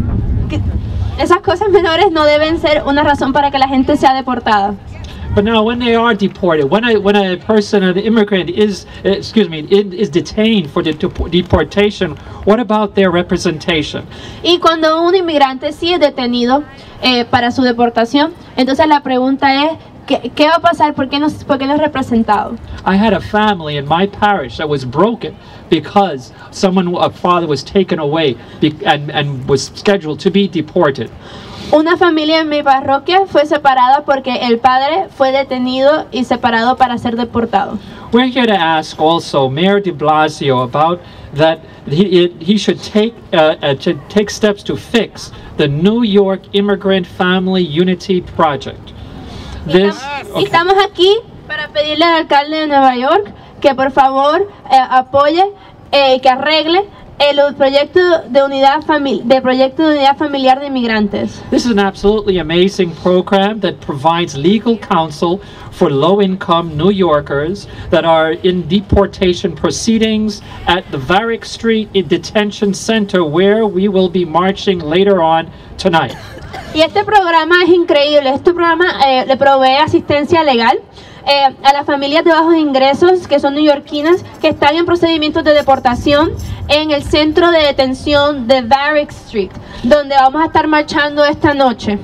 esas cosas menores no deben ser una razón para que la gente sea deportada. But now, when they are deported, when a person, an immigrant, is detained for deportation, what about their representation? Y cuando un inmigrante sí es detenido para su deportación, entonces la pregunta es ¿qué va a pasar? ¿Por qué no es representado? I had a family in my parish that was broken because a father was taken away and was scheduled to be deported. Una familia en mi parroquia fue separada porque el padre fue detenido y separado para ser deportado. We're here to ask also Mayor de Blasio about that he should take steps to fix the New York Immigrant Family Unity Project. Estamos aquí para pedirle al alcalde de Nueva York que por favor apoye que arregle el proyecto de unidad familiar de inmigrantes. This is an absolutely amazing program that provides legal counsel for low-income New Yorkers that are in deportation proceedings at the Varick Street Detention Center, where we will be marching later on tonight. Y este programa es increíble. Este programa le provee asistencia legal a las familias de bajos ingresos que son neoyorquinas que están en procedimientos de deportación en el centro de detención de Varick Street, donde vamos a estar marchando esta noche.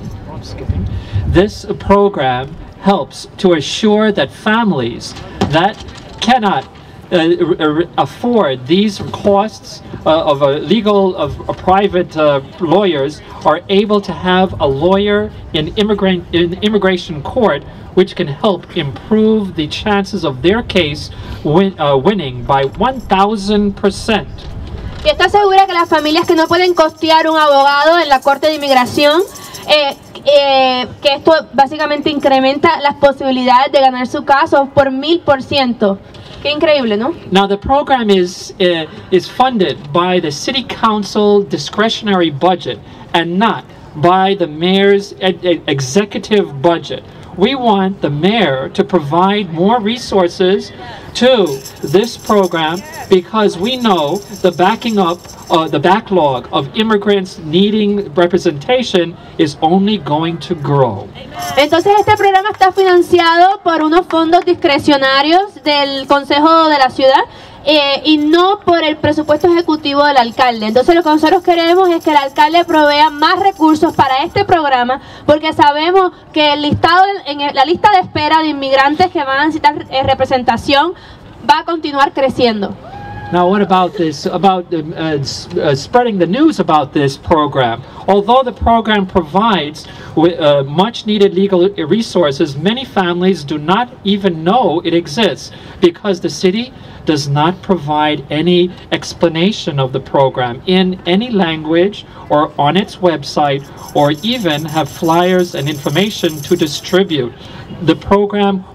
This program helps to assure that families that cannot afford these costs of private lawyers are able to have a lawyer in immigration court, which can help improve the chances of their case winning by 1,000%. Y está segura que las familias que no pueden costear un abogado en la Corte de Inmigración, que esto básicamente incrementa las posibilidades de ganar su caso por 1000%. Qué increíble, ¿no? Now the program is funded by the City Council discretionary budget and not by the mayor's executive budget. We want the mayor to provide more resources to this program because we know the backlog of immigrants needing representation is only going to grow. Entonces este programa está financiado por unos fondos discrecionarios del Consejo de la Ciudad y no por el presupuesto ejecutivo del alcalde. Entonces lo que nosotros queremos es que el alcalde provea más recursos para este programa, porque sabemos que el listado, la lista de espera de inmigrantes que van a necesitar representación va a continuar creciendo. Now, what about this, about spreading the news about this program? Although the program provides much needed legal resources, many families do not even know it exists because the city does not provide any explanation of the program in any language or on its website, or even have flyers and information to distribute. The program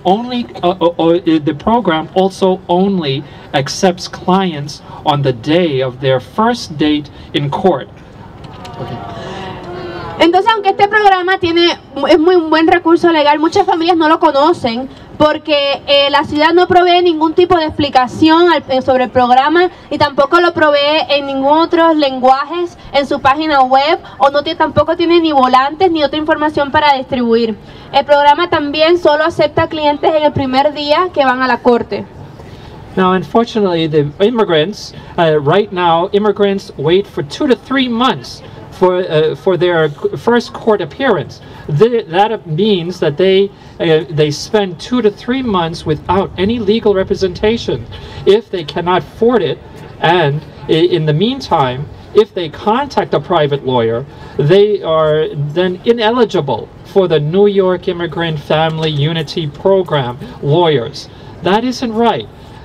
also only accepts clients on the day of their first date in court. Entonces, aunque este programa es muy buen recurso legal, muchas familias no lo conocen porque la ciudad no provee ningún tipo de explicación sobre el programa y tampoco lo provee en ningún otro lenguajes en su página web, o tampoco tiene ni volantes ni otra información para distribuir. El programa también solo acepta clientes en el primer día que van a la corte. Now, unfortunately, the immigrants, right now, immigrants wait for 2 to 3 months for their first court appearance. That means that they spend 2 to 3 months without any legal representation. If they cannot afford it, and in the meantime, if they contact a private lawyer, they are then ineligible for the New York Immigrant Family Unity Program lawyers. That isn't right.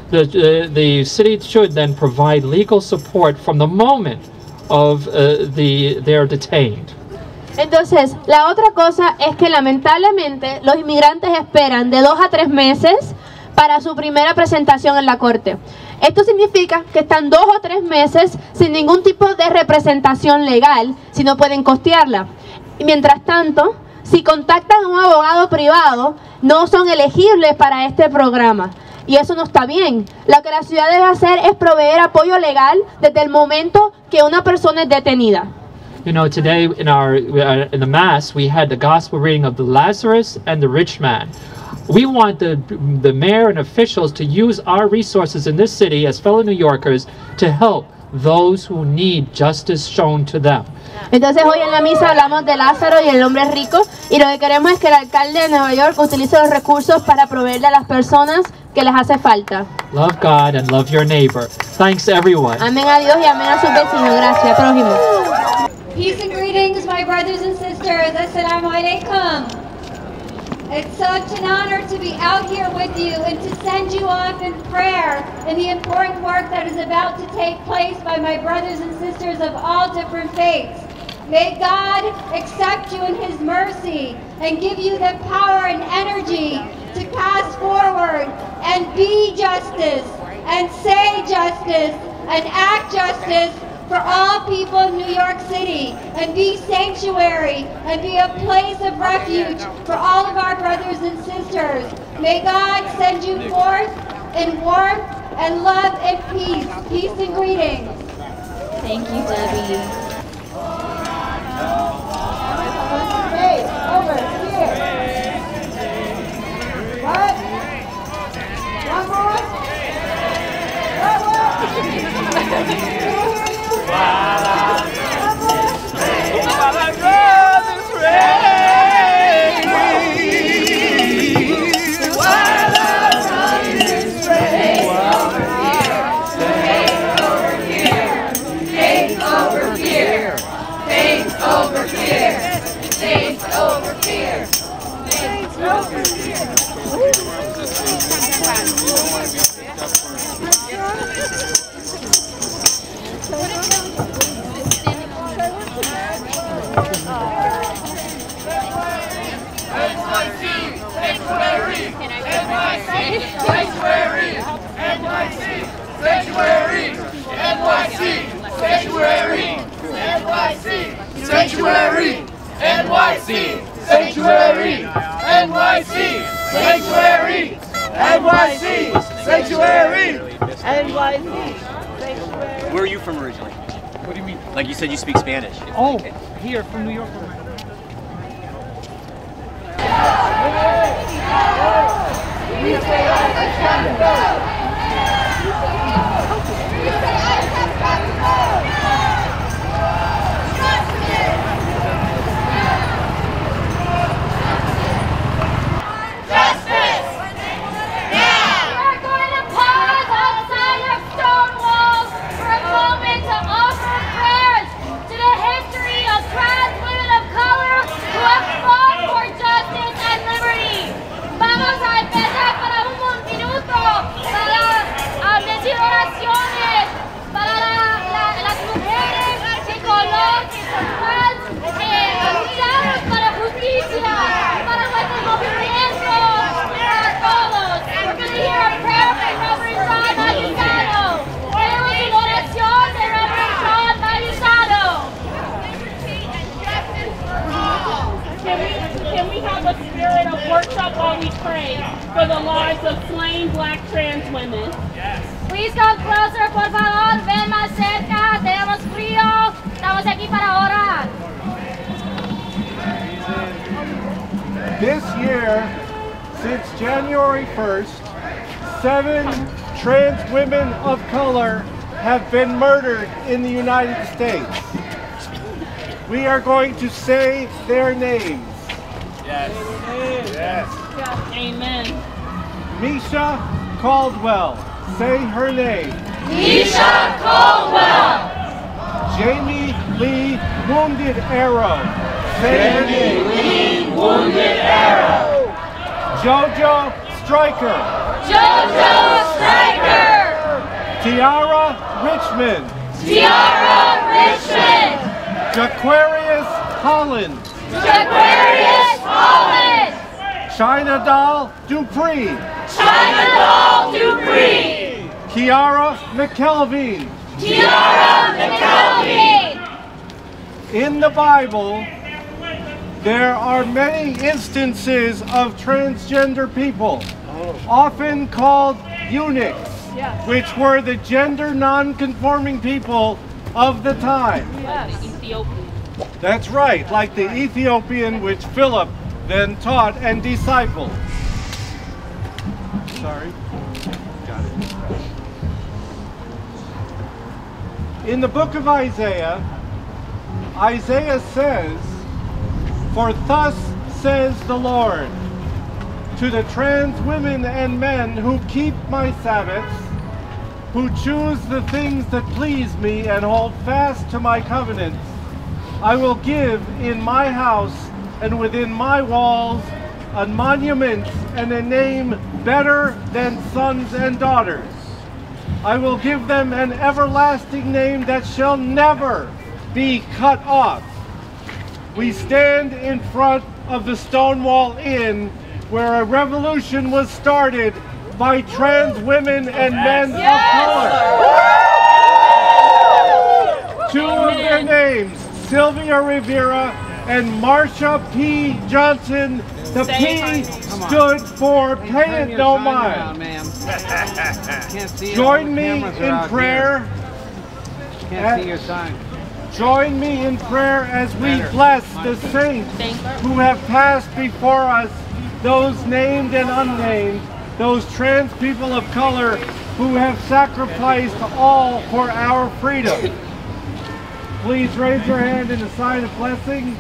The city should then provide legal support from the moment of they're detained. Entonces, la otra cosa es que lamentablemente los inmigrantes esperan de 2 a 3 meses para su primera presentación en la corte. Esto significa que están 2 o 3 meses sin ningún tipo de representación legal si no pueden costearla. Y mientras tanto, si contactan a un abogado privado, no son elegibles para este programa. Y eso no está bien. Lo que la ciudad debe hacer es proveer apoyo legal desde el momento que una persona es detenida. You know, today in the Mass, we had the Gospel reading of the Lazarus and the rich man. We want the mayor and officials to use our resources in this city as fellow New Yorkers to help those who need justice shown to them. Entonces hoy en la misa hablamos de Lázaro y el hombre rico, y lo que queremos es que el alcalde de Nueva York utilice los recursos para proveerle a las personas que les hace falta. Love God and love your neighbor. Thanks everyone. Amén a Dios y amén a sus vecinos. Gracias, prójimo. Peace and greetings, my brothers and sisters. Assalamu alaikum. It's such an honor to be out here with you and to send you off in prayer in the important work that is about to take place by my brothers and sisters of all different faiths. May God accept you in His mercy and give you the power and energy to pass forward and be justice and say justice and act justice for all people in New York City, and be sanctuary and be a place of refuge for all of our brothers and sisters. May God send you forth in warmth and love and peace. Peace and greetings. Thank you, Debbie. Hey, over here. What? One more? Where are you from originally? What do you mean? Like you said, you speak Spanish. Oh, here from New York. Can we have a spirit of worship while we pray for the lives of slain black trans women? Please come closer, por favor. Ven más cerca. Tenemos frío. Estamos aquí para orar. This year, since January 1st, 7 trans women of color have been murdered in the United States. We are going to say their names. Yes. Yes. Amen. Misha Caldwell. Say her name. Misha Caldwell. Jamie Lee Wounded Arrow. Say her name. Lee Wounded Arrow. Jojo Stryker. Jojo Stryker. Tiara Richmond. Tiara Richmond. Jaquarius Holland. Jaquarius Holland. China Doll Dupree. China Doll Dupree. Kiara McKelvey. Kiara McKelvey. In the Bible, there are many instances of transgender people, often called eunuchs, which were the gender non-conforming people of the time. That's right, like the Ethiopian which Philip then taught and discipled. Sorry. Got it. In the book of Isaiah, Isaiah says, "For thus says the Lord, to the trans women and men who keep my Sabbaths, who choose the things that please me and hold fast to my covenants, I will give in my house and within my walls a monument and a name better than sons and daughters. I will give them an everlasting name that shall never be cut off." We stand in front of the Stonewall Inn, where a revolution was started by trans women and men of color. Two of their names, Sylvia Rivera and Marsha P. Johnson. The P stood for Pay It No Mind. Join me in prayer. Can't see your sign. Join me in prayer as we bless the saints who have passed before us, those named and unnamed, those trans people of color who have sacrificed all for our freedom. Please raise your hand in a sign of blessing.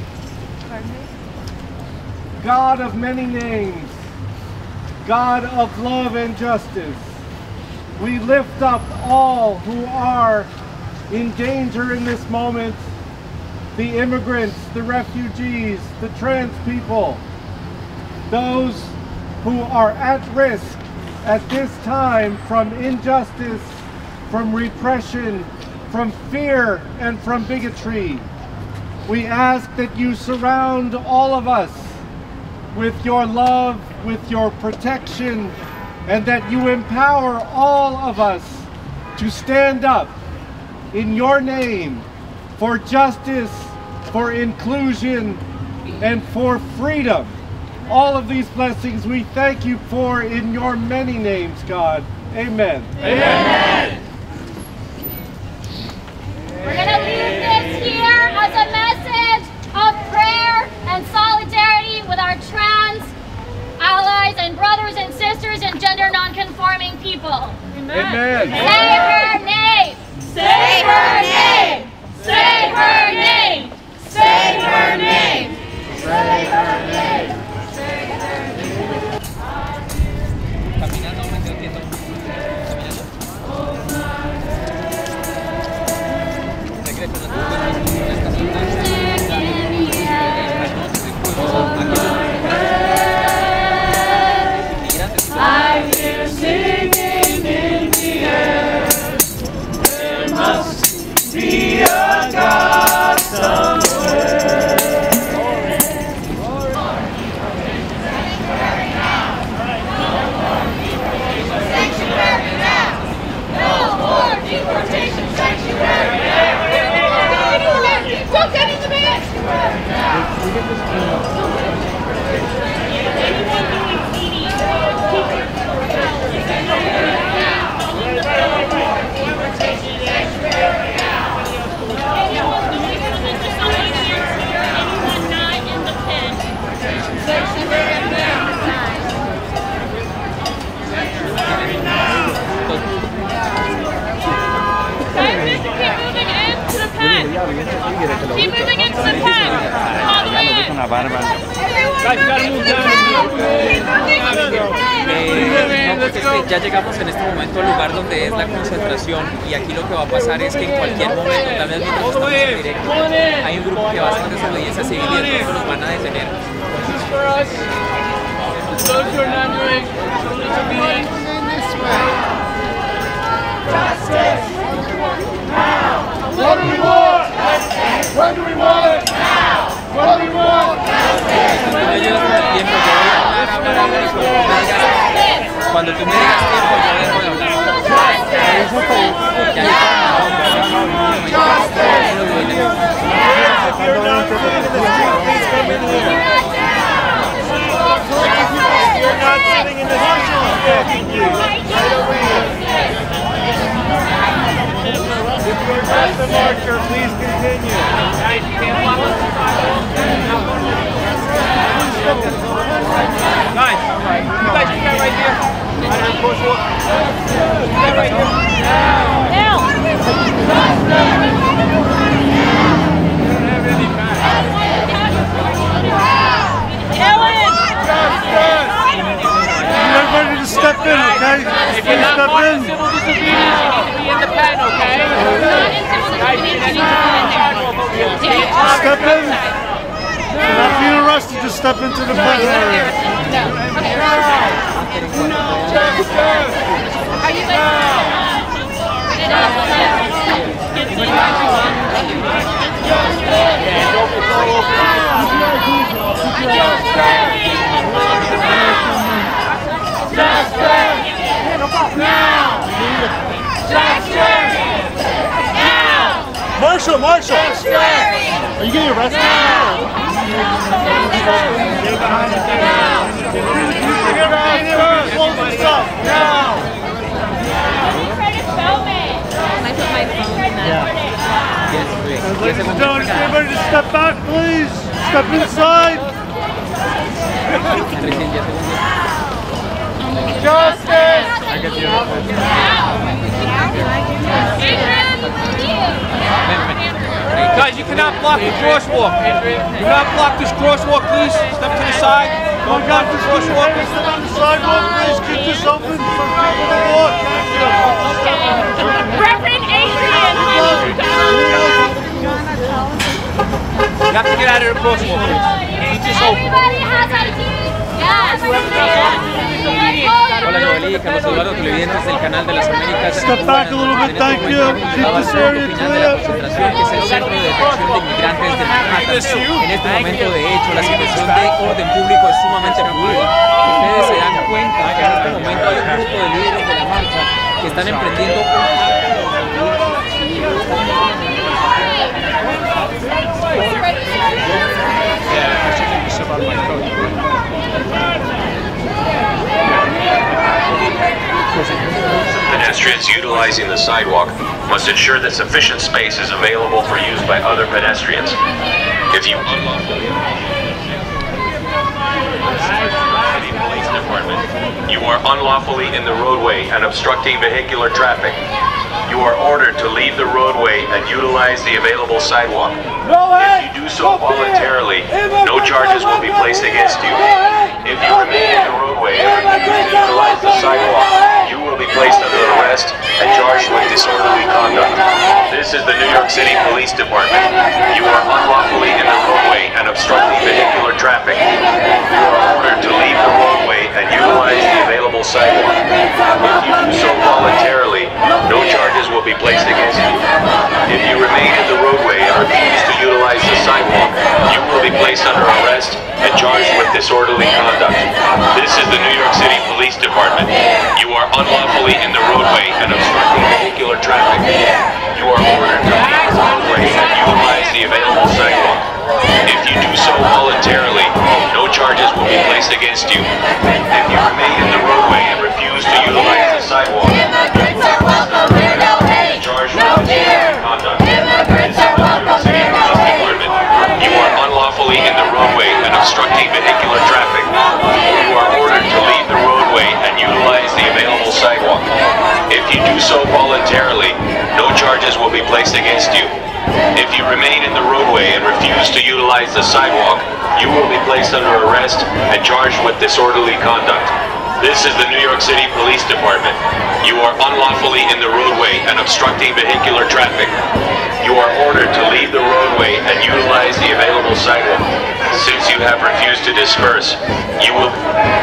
God of many names, God of love and justice, we lift up all who are in danger in this moment, the immigrants, the refugees, the trans people, those who are at risk at this time from injustice, from repression, from fear, and from bigotry. We ask that you surround all of us with your love, with your protection, and that you empower all of us to stand up in your name for justice, for inclusion, and for freedom. All of these blessings we thank you for in your many names, God. Amen. Amen. We're going to leave this here as a message of prayer and solidarity with our trans allies and brothers and sisters and gender non-conforming people. Amen. Say her name. Say her name. Say her name. Say her name. Say her name. Say her name. I hear singing in the air. There must be a God somewhere. Sanctuary now. No more deportation. Sanctuary now. Don't get into the Keep moving into the pen. All the way in. Guys, you gotta move down. No, porque es que ya llegamos en este momento al lugar donde es la concentración y aquí lo que va a pasar es que en cualquier momento, tal vez mientras estamos en directo, hay un grupo que va a hacer desobediencia civil y entonces los van a detener. Those who are not doing disobedience. Justice! Now! What do we want? Justice! When do we want it? Now! What do we want? Justice! Cuando tú me digas tiempo, yo dejo de hablar. You're not sitting in the If you're not the marcher, please continue. Guys, you can't block us. Guys, you guys do that right there. Right here. Everybody just step in, okay? If you're not part of civil disobedience, you need to be in the pen, okay? Step in. You're not being arrested, just step into the pen area. Marshall! Marshall! Are you getting arrested? Ladies and gentlemen, everybody just step back, please. Step inside. Justice! Guys, you cannot block the crosswalk. Do not block this crosswalk, please. Step to the side. Don't block this crosswalk. Step on the sidewalk, please. Keep this open for people to walk. Reverend Adrian, You have to get out of the crosswalk. Keep this open. everybody has IDs. Hola Joely, Carlos Eduardo, televidentes del Canal de las Américas. Step back a little bit, thank you. Keep this area clear. Concentración, que es el centro de detención de inmigrantes de Manhattan. En este momento, de hecho, la situación de orden público es sumamente fluida. Ustedes se dan cuenta que en este momento hay un grupo de líderes de la marcha que están emprendiendo un Pedestrians utilizing the sidewalk must ensure that sufficient space is available for use by other pedestrians. If you You are unlawfully in the roadway and obstructing vehicular traffic. You are ordered to leave the roadway and utilize the available sidewalk. If you do so voluntarily, no charges will be placed against you. If you remain in the roadway and refuse to utilize the sidewalk, you will be placed under arrest and charged with disorderly conduct. This is the New York City Police Department. You are unlawfully in the roadway and obstructing vehicular traffic. You are ordered to leave the roadway and utilize the available sidewalk. If you do so voluntarily, no charges will be placed against you. If you remain in the roadway and refuse to utilize the sidewalk, you will be placed under arrest and charged with disorderly conduct. This is the New York City Police Department. You are unlawfully in the roadway and obstructing vehicular traffic. You are ordered to leave the roadway and utilize the available sidewalk. If you do so voluntarily, no charges will be placed against you. If you remain in the roadway and refuse to utilize the sidewalk, you will be charged with disorderly conduct. This is the New York City Police Department. You are unlawfully in the roadway and obstructing vehicular traffic. You are ordered to leave the roadway and utilize the available sidewalk. If you do so voluntarily, no charges will be placed against you. If you remain in the roadway and refuse to utilize the sidewalk, you will be placed under arrest and charged with disorderly conduct. This is the New York City Police Department. You are unlawfully in the roadway and obstructing vehicular traffic. You are ordered to leave the roadway and utilize the available sidewalk. Since you have refused to disperse, you will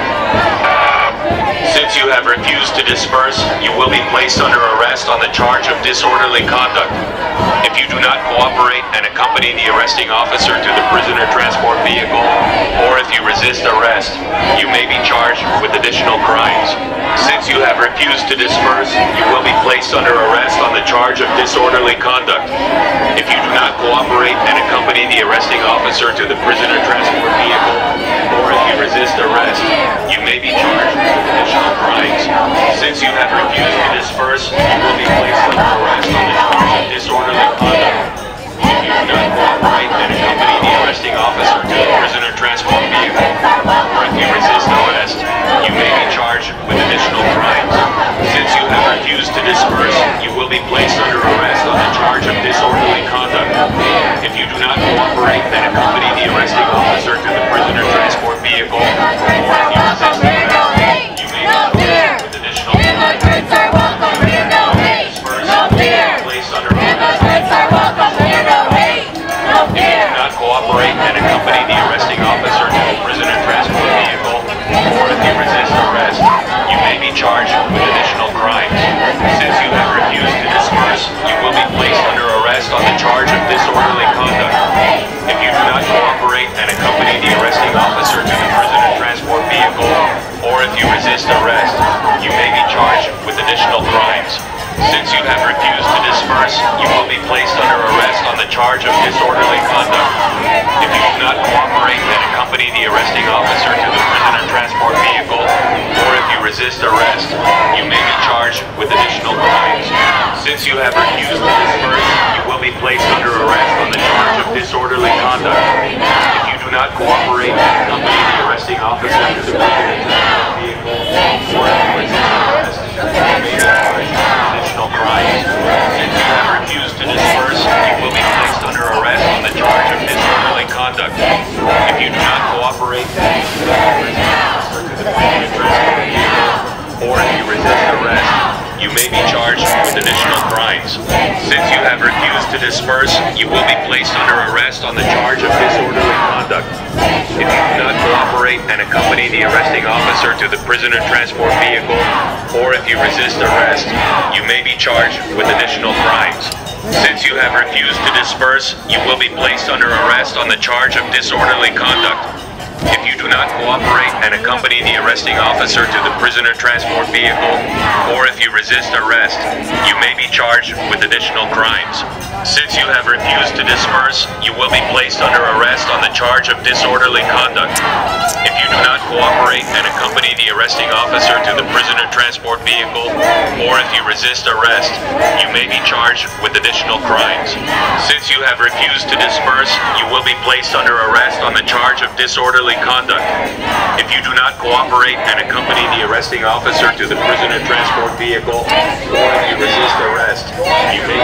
be placed under arrest on the charge of disorderly conduct. If you do not cooperate and accompany the arresting officer to the prisoner transport vehicle, or if you resist arrest, you may be charged with additional crimes. Since you have refused to disperse, you will be placed under arrest on the charge of disorderly conduct. If you do not cooperate and accompany the arresting officer to the prisoner transport vehicle, or if you resist arrest, you may be charged with additional crimes. Since you have refused to disperse, you will be placed under arrest on the charge of disorderly conduct. If you do not cooperate and accompany the arresting officer to the prisoner transport vehicle, or if you resist arrest, you may be charged with additional crimes. Since you have refused to disperse, you will be placed under arrest on the charge of disorderly conduct. If you do not cooperate and accompany the arresting officer to the prisoner transport vehicle, or if you resist arrest, you may be charged with additional crimes. Cooperate and accompany the arresting officer to the prisoner transport vehicle, or if you resist arrest, you may be charged with additional crimes. Since you have refused to disperse, you will be placed under arrest on the charge of disorderly conduct. If you do not cooperate and accompany the arresting officer to the prisoner transport vehicle, or if you resist arrest, you may be charged with additional crimes. Since you have refused to disperse, you will be placed under arrest on the charge of disorderly conduct. If you do not cooperate and accompany the arresting officer to the prisoner transport vehicle, or if you resist arrest, you may be charged with additional crimes. Since you have refused to disperse, you will be placed under arrest on the charge of disorderly conduct. If you do not cooperate and accompany the arresting officer to the prisoner transport vehicle, or if you resist arrest, you may be charged with additional crimes. Since you have refused to disperse, you will be placed under arrest on the charge of disorderly conduct. If you do not cooperate, or if you resist arrest, you may be charged with additional crimes. Since you have refused to disperse, you will be placed under arrest on the charge of disorderly conduct. If you do not cooperate cooperate and accompany the arresting officer to the prisoner transport vehicle, or if you resist arrest, you may be charged with additional crimes. Since you have refused to disperse, you will be placed under arrest on the charge of disorderly conduct. If you do not cooperate and accompany the arresting officer to the prisoner transport vehicle, or if you resist arrest, you may be charged with additional crimes. Since you have refused to disperse, you will be placed under arrest on the charge of disorderly conduct. If you do not cooperate and accompany the arresting officer to the prisoner transport vehicle, or if you resist arrest, you may be charged with additional crimes. Since you have refused to disperse, you will be placed under arrest on the charge of disorderly conduct. If you do not cooperate and accompany the arresting officer to the prisoner transport vehicle, or if you resist arrest, you may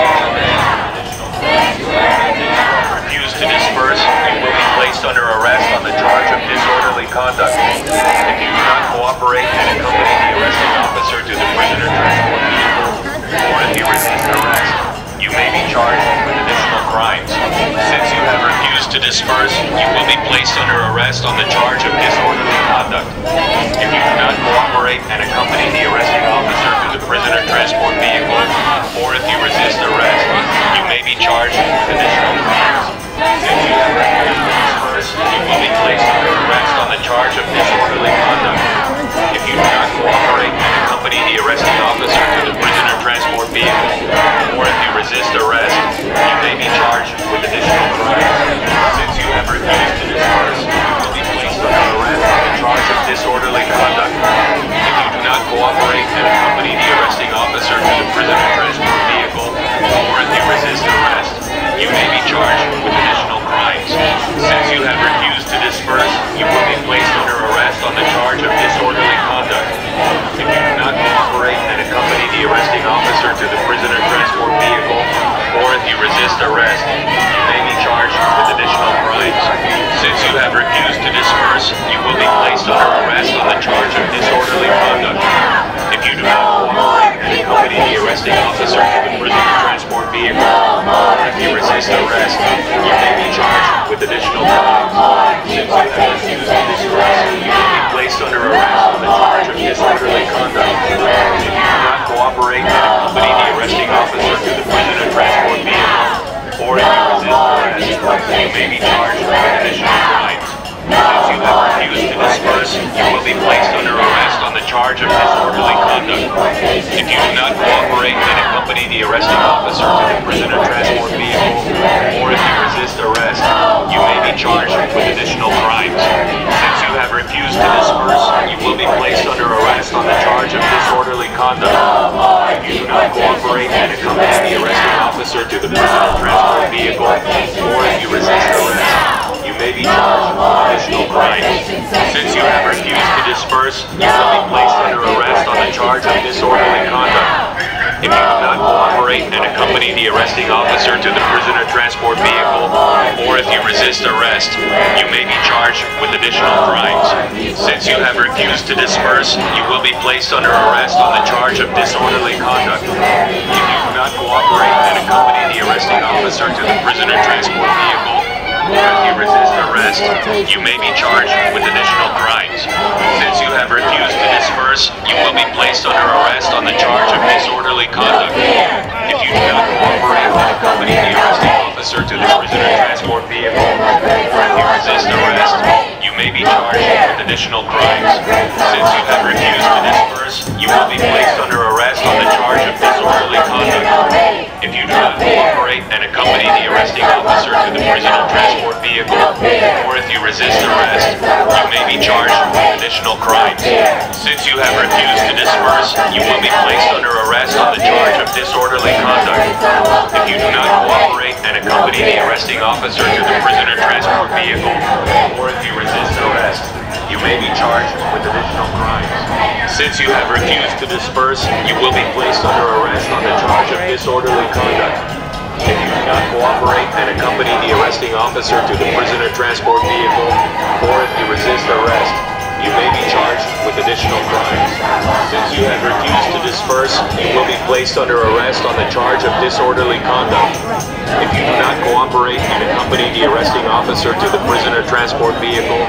refuse to disperse, you will be placed under arrest on the charge of disorderly conduct. If you do not cooperate and accompany the arresting officer to the prisoner transport vehicle, or if you resist arrest, you may be charged with additional crimes. Since you have refused to disperse, you will be placed under arrest on the charge of disorderly conduct. If you do not cooperate and accompany the arresting officer to the prisoner transport vehicle, or if you resist arrest, you may be charged with additional crimes. Since you have refused to disperse, you will be placed under arrest on the charge of disorderly conduct. If you do not cooperate and accompany the arresting officer to the prisoner transport vehicle, or if you resist arrest, you may be charged with additional crimes. Since you have refused to disperse, you will be placed under arrest on the charge of disorderly conduct. If you do not cooperate and accompany the arresting officer to the prisoner transport vehicle, or if you resist arrest, you may be charged with additional crimes. Since you have refused to disperse, you will be placed under arrest on the charge of disorderly conduct. If you do not cooperate and accompany the arresting officer to the prisoner transport vehicle, or if you resist arrest, you may be charged with additional crimes. Since you have refused to disperse, you will be placed under arrest on the charge of disorderly conduct. If you do not cooperate and accompany the arresting officer to the prisoner transport vehicle, or if you resist arrest, you may be charged with additional crimes. Since you have refused to disperse, you will be placed under arrest on the charge of disorderly conduct. If you do not cooperate and accompany the arresting officer to the prisoner transport vehicle, or if you resist arrest, you may be charged with additional crimes. Since you have refused to disperse, you will be placed under arrest on the charge of disorderly conduct. If you do not cooperate and accompany the arresting officer to the prisoner transport vehicle, or if you resist arrest, you may be charged with additional crimes. Since you have refused to disperse, you will be placed under arrest on the charge of disorderly conduct. If you do not cooperate and accompany the arresting officer to the prisoner transport vehicle, or if you resist arrest, you may be charged with additional crimes. Since you have refused to disperse, you will be placed under arrest on the charge of disorderly conduct. If you do not cooperate and accompany the arresting officer to the prisoner transport vehicle, or if you resist arrest, you may be charged with additional crimes. Since you have refused to disperse, you will be placed under arrest on the charge of disorderly conduct. If you do not cooperate and accompany the arresting officer to the prisoner transport vehicle, or if you resist arrest, you may be charged with additional crimes. Since you have refused to disperse, you will be placed under arrest on the charge of disorderly conduct. If you do not cooperate and accompany the arresting officer to the prisoner transport vehicle, or if you resist arrest, you may be charged with additional crimes. Since you have refused to disperse, you will be placed under arrest on the charge of disorderly conduct. If you do not cooperate and accompany the arresting officer to the prisoner transport vehicle, or if you resist arrest, you may be charged with additional crimes. Since you have refused to disperse, you will be placed under arrest on the charge of disorderly conduct. If you do not cooperate and accompany the arresting officer to the prisoner transport vehicle, or if you resist arrest, you may be charged with additional crimes. Since you have refused to disperse, you will be placed under arrest on the charge of disorderly conduct. If you do not cooperate and accompany the arresting officer to the prisoner transport vehicle, or if you resist arrest, you may be charged with additional crimes. Since you have refused to disperse, you will be placed under arrest on the charge of disorderly conduct. If you do not cooperate and accompany the arresting officer to the prisoner transport vehicle,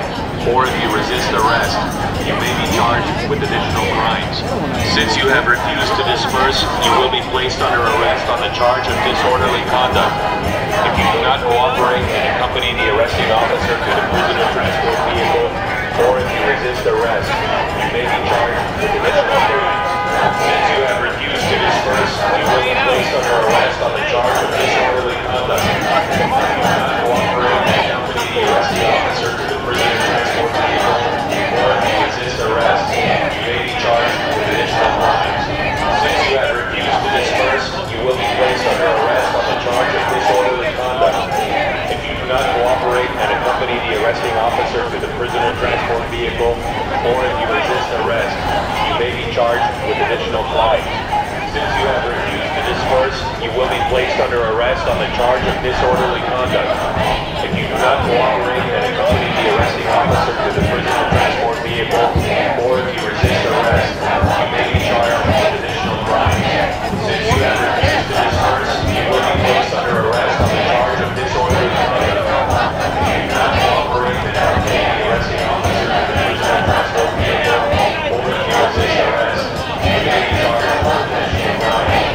or if you resist arrest, you may be charged with additional crimes. Since you have refused to disperse, you will be placed under arrest on the charge of disorderly conduct. If you do not cooperate and accompany the arresting officer to the prisoner transport vehicle, or if you resist arrest, you may be charged with additional crimes. Since you have refused to disperse, you will be placed under arrest on the charge of disorderly conduct. If you do not cooperate and accompany the arresting officer to the prisoner transport vehicle, or if you resist arrest, you may be charged with additional crimes. Since you have refused to disperse, you will be placed under arrest on the charge of disorderly conduct. If you do not cooperate and accompany the arresting officer to the prisoner transport vehicle, or if you resist arrest, you may be charged with additional crimes. Since you have refused to disperse, you will be placed under arrest on the charge of disorderly conduct. If you do not cooperate and accompany the arresting officer to the prisoner transport vehicle, or if you resist arrest, you may be charged with additional crimes. Since you have refused to disperse, you will be placed under arrest on the charge of disorderly conduct. If you do not cooperate and accompany the arresting officer to the prisoner transport vehicle, or if you resist arrest, you may be charged with additional crimes.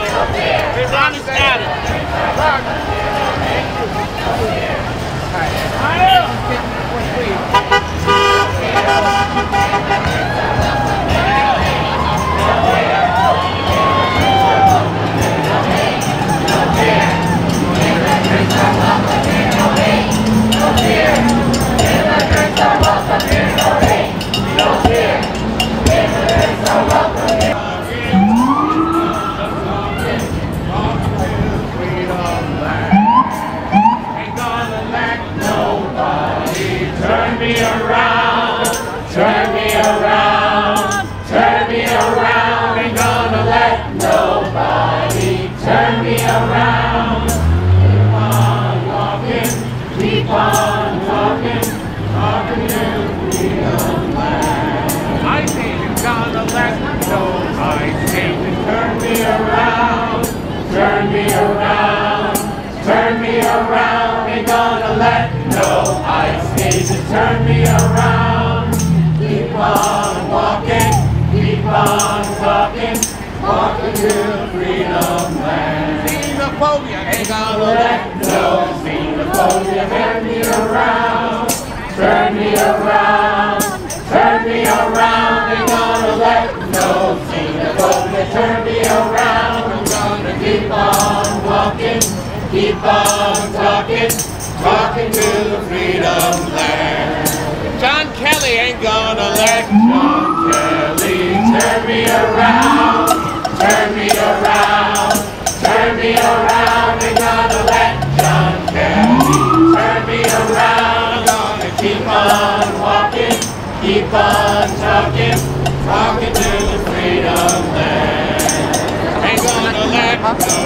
Turn me around, keep on walking, keep on talking, walking to freedom land. Xenophobia ain't gonna let no xenophobia turn me around, turn me around, turn me around. Ain't gonna let no xenophobia turn me around. I'm gonna keep on walking, keep on talking, talking to the freedom land. John Kelly ain't gonna let John Kelly turn me around, turn me around, turn me around. Ain't gonna let John Kelly turn me around. I'm gonna keep on walking, keep on talking, talking to the freedom land. Ain't gonna let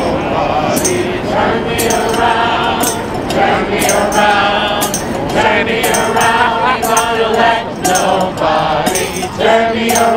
nobody turn me around, turn me around, turn me around. Ain't gonna let nobody turn me around.